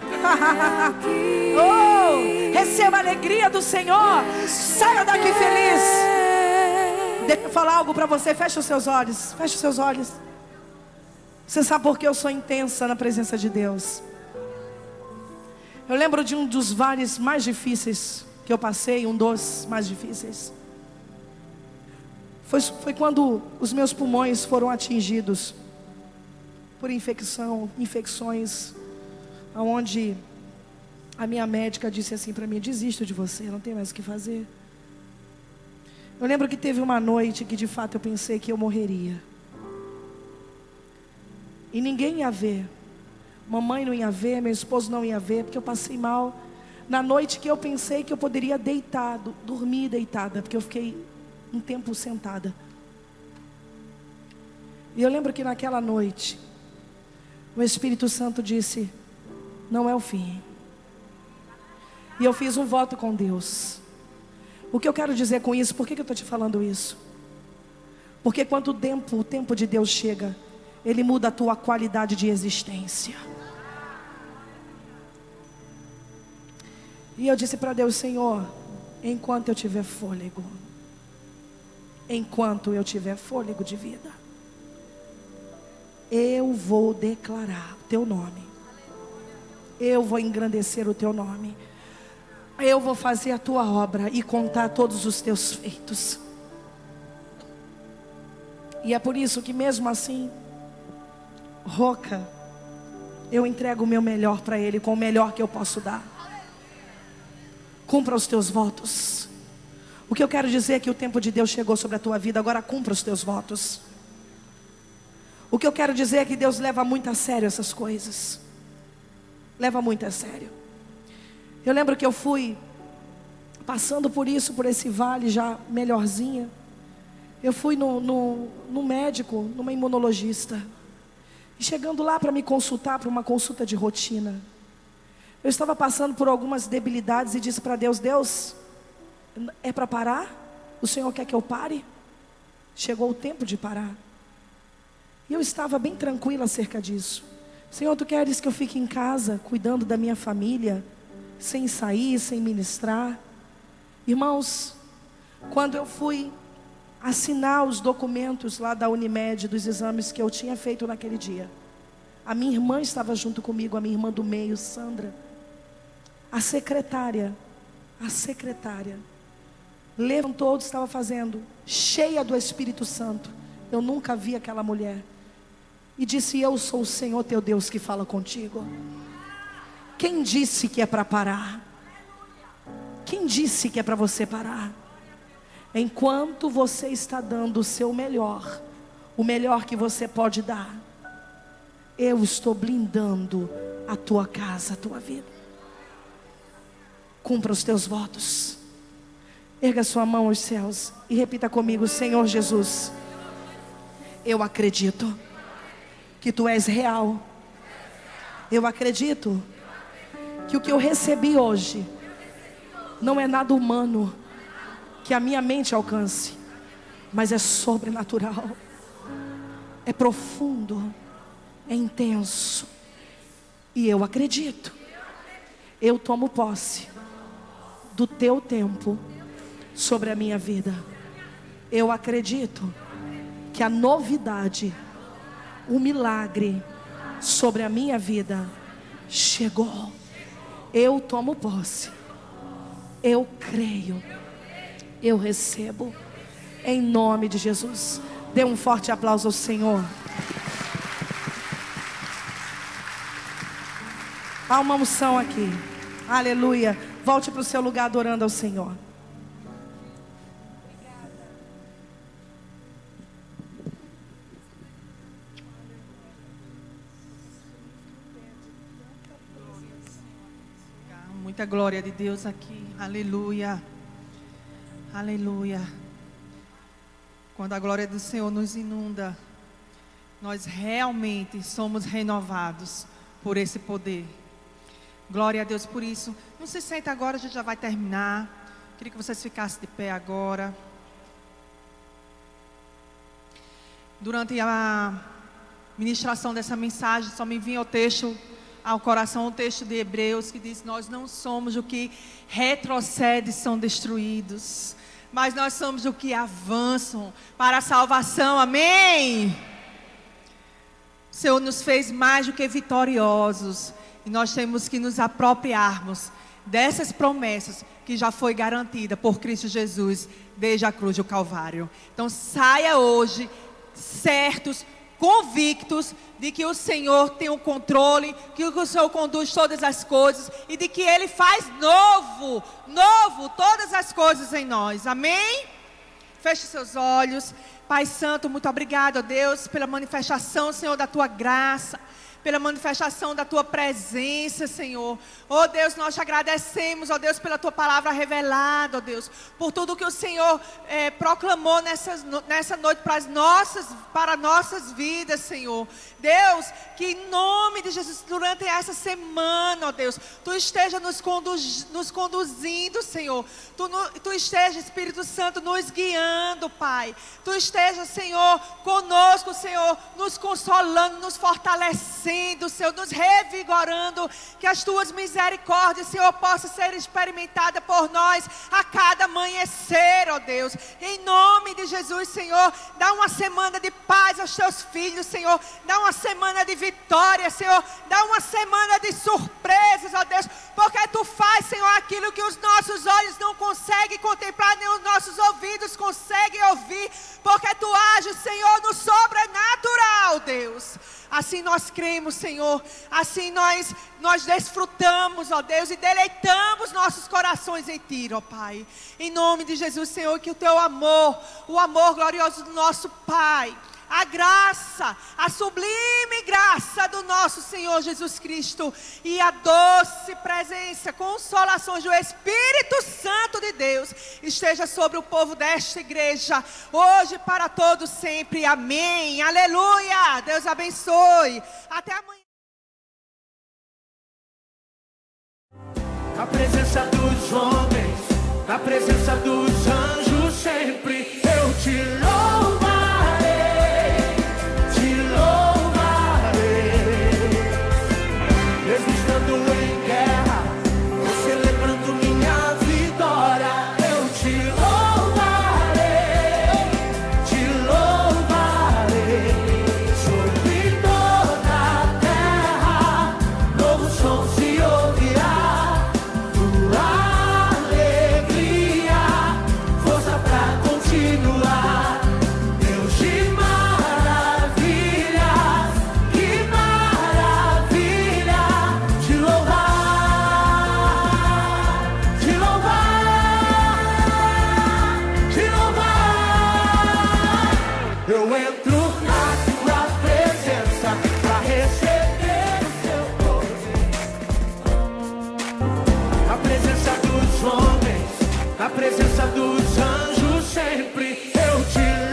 Oh, receba a alegria do Senhor. Saia daqui feliz. Deixa eu falar algo para você. Feche os seus olhos. Feche os seus olhos. Você sabe por que eu sou intensa na presença de Deus? Eu lembro de um dos vales mais difíceis que eu passei. Um dos mais difíceis. Foi, foi quando os meus pulmões foram atingidos por infecção, infecções, onde a minha médica disse assim para mim: desisto de você, não tem mais o que fazer. Eu lembro que teve uma noite que de fato eu pensei que eu morreria. E ninguém ia ver. Mamãe não ia ver, meu esposo não ia ver, porque eu passei mal. Na noite que eu pensei que eu poderia deitar, dormir deitada, porque eu fiquei um tempo sentada. E eu lembro que naquela noite o Espírito Santo disse: não é o fim. E eu fiz um voto com Deus. O que eu quero dizer com isso? Por que que eu estou te falando isso? Porque quando o tempo, o tempo de Deus chega, Ele muda a tua qualidade de existência. E eu disse para Deus: Senhor, enquanto eu tiver fôlego, enquanto eu tiver fôlego de vida, eu vou declarar o teu nome. Eu vou engrandecer o teu nome. Eu vou fazer a tua obra e contar todos os teus feitos. E é por isso que mesmo assim, Roca, eu entrego o meu melhor para Ele, com o melhor que eu posso dar. Cumpra os teus votos. O que eu quero dizer é que o tempo de Deus chegou sobre a tua vida, agora cumpra os teus votos. O que eu quero dizer é que Deus leva muito a sério essas coisas. Leva muito a sério. Eu lembro que eu fui passando por isso, por esse vale já melhorzinha. Eu fui no, no, no médico, numa imunologista. E chegando lá para me consultar, para uma consulta de rotina, eu estava passando por algumas debilidades e disse para Deus: Deus, é para parar? O Senhor quer que eu pare? Chegou o tempo de parar. E eu estava bem tranquila acerca disso. Senhor, Tu queres que eu fique em casa, cuidando da minha família, sem sair, sem ministrar? Irmãos, quando eu fui assinar os documentos lá da Unimed, dos exames que eu tinha feito naquele dia, a minha irmã estava junto comigo, a minha irmã do meio, Sandra. A secretária, a secretária, levantou, estava fazendo, cheia do Espírito Santo. Eu nunca vi aquela mulher. E disse: eu sou o Senhor teu Deus que fala contigo. Quem disse que é para parar? Quem disse que é para você parar? Enquanto você está dando o seu melhor, o melhor que você pode dar, eu estou blindando a tua casa, a tua vida. Cumpra os teus votos. Erga sua mão aos céus e repita comigo: Senhor Jesus, eu acredito que Tu és real. Eu acredito que o que eu recebi hoje não é nada humano que a minha mente alcance, mas é sobrenatural, é profundo, é intenso. E eu acredito, eu tomo posse do Teu tempo sobre a minha vida. Eu acredito que a novidade, o milagre sobre a minha vida chegou. Eu tomo posse, eu creio, eu recebo, em nome de Jesus. Dê um forte aplauso ao Senhor. Há uma unção aqui, aleluia. Volte para o seu lugar adorando ao Senhor. Muita glória de Deus aqui, aleluia, aleluia. Quando a glória do Senhor nos inunda, nós realmente somos renovados por esse poder. Glória a Deus por isso. Não se senta agora, a gente já vai terminar. Queria que vocês ficassem de pé agora. Durante a ministração dessa mensagem, só me vinha o texto ao coração, o texto de Hebreus, que diz: nós não somos o que retrocede, são destruídos, mas nós somos o que avançam para a salvação. Amém? O Senhor nos fez mais do que vitoriosos, e nós temos que nos apropriarmos dessas promessas que já foi garantida por Cristo Jesus desde a cruz do Calvário. Então saia hoje certos, convictos de que o Senhor tem o controle, que o Senhor conduz todas as coisas e de que Ele faz novo, novo todas as coisas em nós. Amém? Feche seus olhos. Pai Santo, muito obrigado, ó Deus, pela manifestação, Senhor, da Tua graça, pela manifestação da Tua presença, Senhor. Ó Deus, nós te agradecemos, ó Deus, pela Tua palavra revelada, ó Deus, por tudo que o Senhor é, proclamou nessas, nessa noite para as nossas, para nossas vidas, Senhor. Deus, que em nome de Jesus, durante essa semana, ó Deus, Tu esteja nos, conduz, nos conduzindo, Senhor. Tu, no, tu esteja, Espírito Santo, nos guiando, Pai. Tu esteja, Senhor, conosco, Senhor, nos consolando, nos fortalecendo, Senhor, nos revigorando, que as Tuas misericórdias, Senhor, possam ser experimentadas por nós a cada amanhecer, ó Deus. Em nome de Jesus, Senhor, dá uma semana de paz aos Teus filhos, Senhor. Dá uma semana de vitória, Senhor. Dá uma semana de surpresas, ó Deus, porque Tu faz, Senhor, aquilo que os nossos olhos não conseguem contemplar, nem os nossos ouvidos conseguem ouvir, porque Tu ages, Senhor, no sobrenatural, Deus. Assim nós cremos, Senhor, assim nós, nós desfrutamos, ó Deus, e deleitamos nossos corações em Ti, ó Pai. Em nome de Jesus, Senhor, que o Teu amor, o amor glorioso do nosso Pai, a graça, a sublime graça do nosso Senhor Jesus Cristo e a doce presença, consolações do Espírito Santo de Deus esteja sobre o povo desta igreja, hoje para todos sempre. Amém. Aleluia. Deus abençoe. Até amanhã. Na presença dos homens, na presença dos anjos, sempre eu te louvarei. Mesmo estando em guerra, ou celebrando minha vitória, eu te louvarei, te louvarei. Sobre toda a terra, novo som se ouvirá. Tua alegria, força pra continuar. Deus de maravilhas, que maravilha. Te louvar, te louvar, te louvar. Eu entro na tua presença pra receber o teu poder. Na presença dos homens, na presença dos anjos, sempre eu te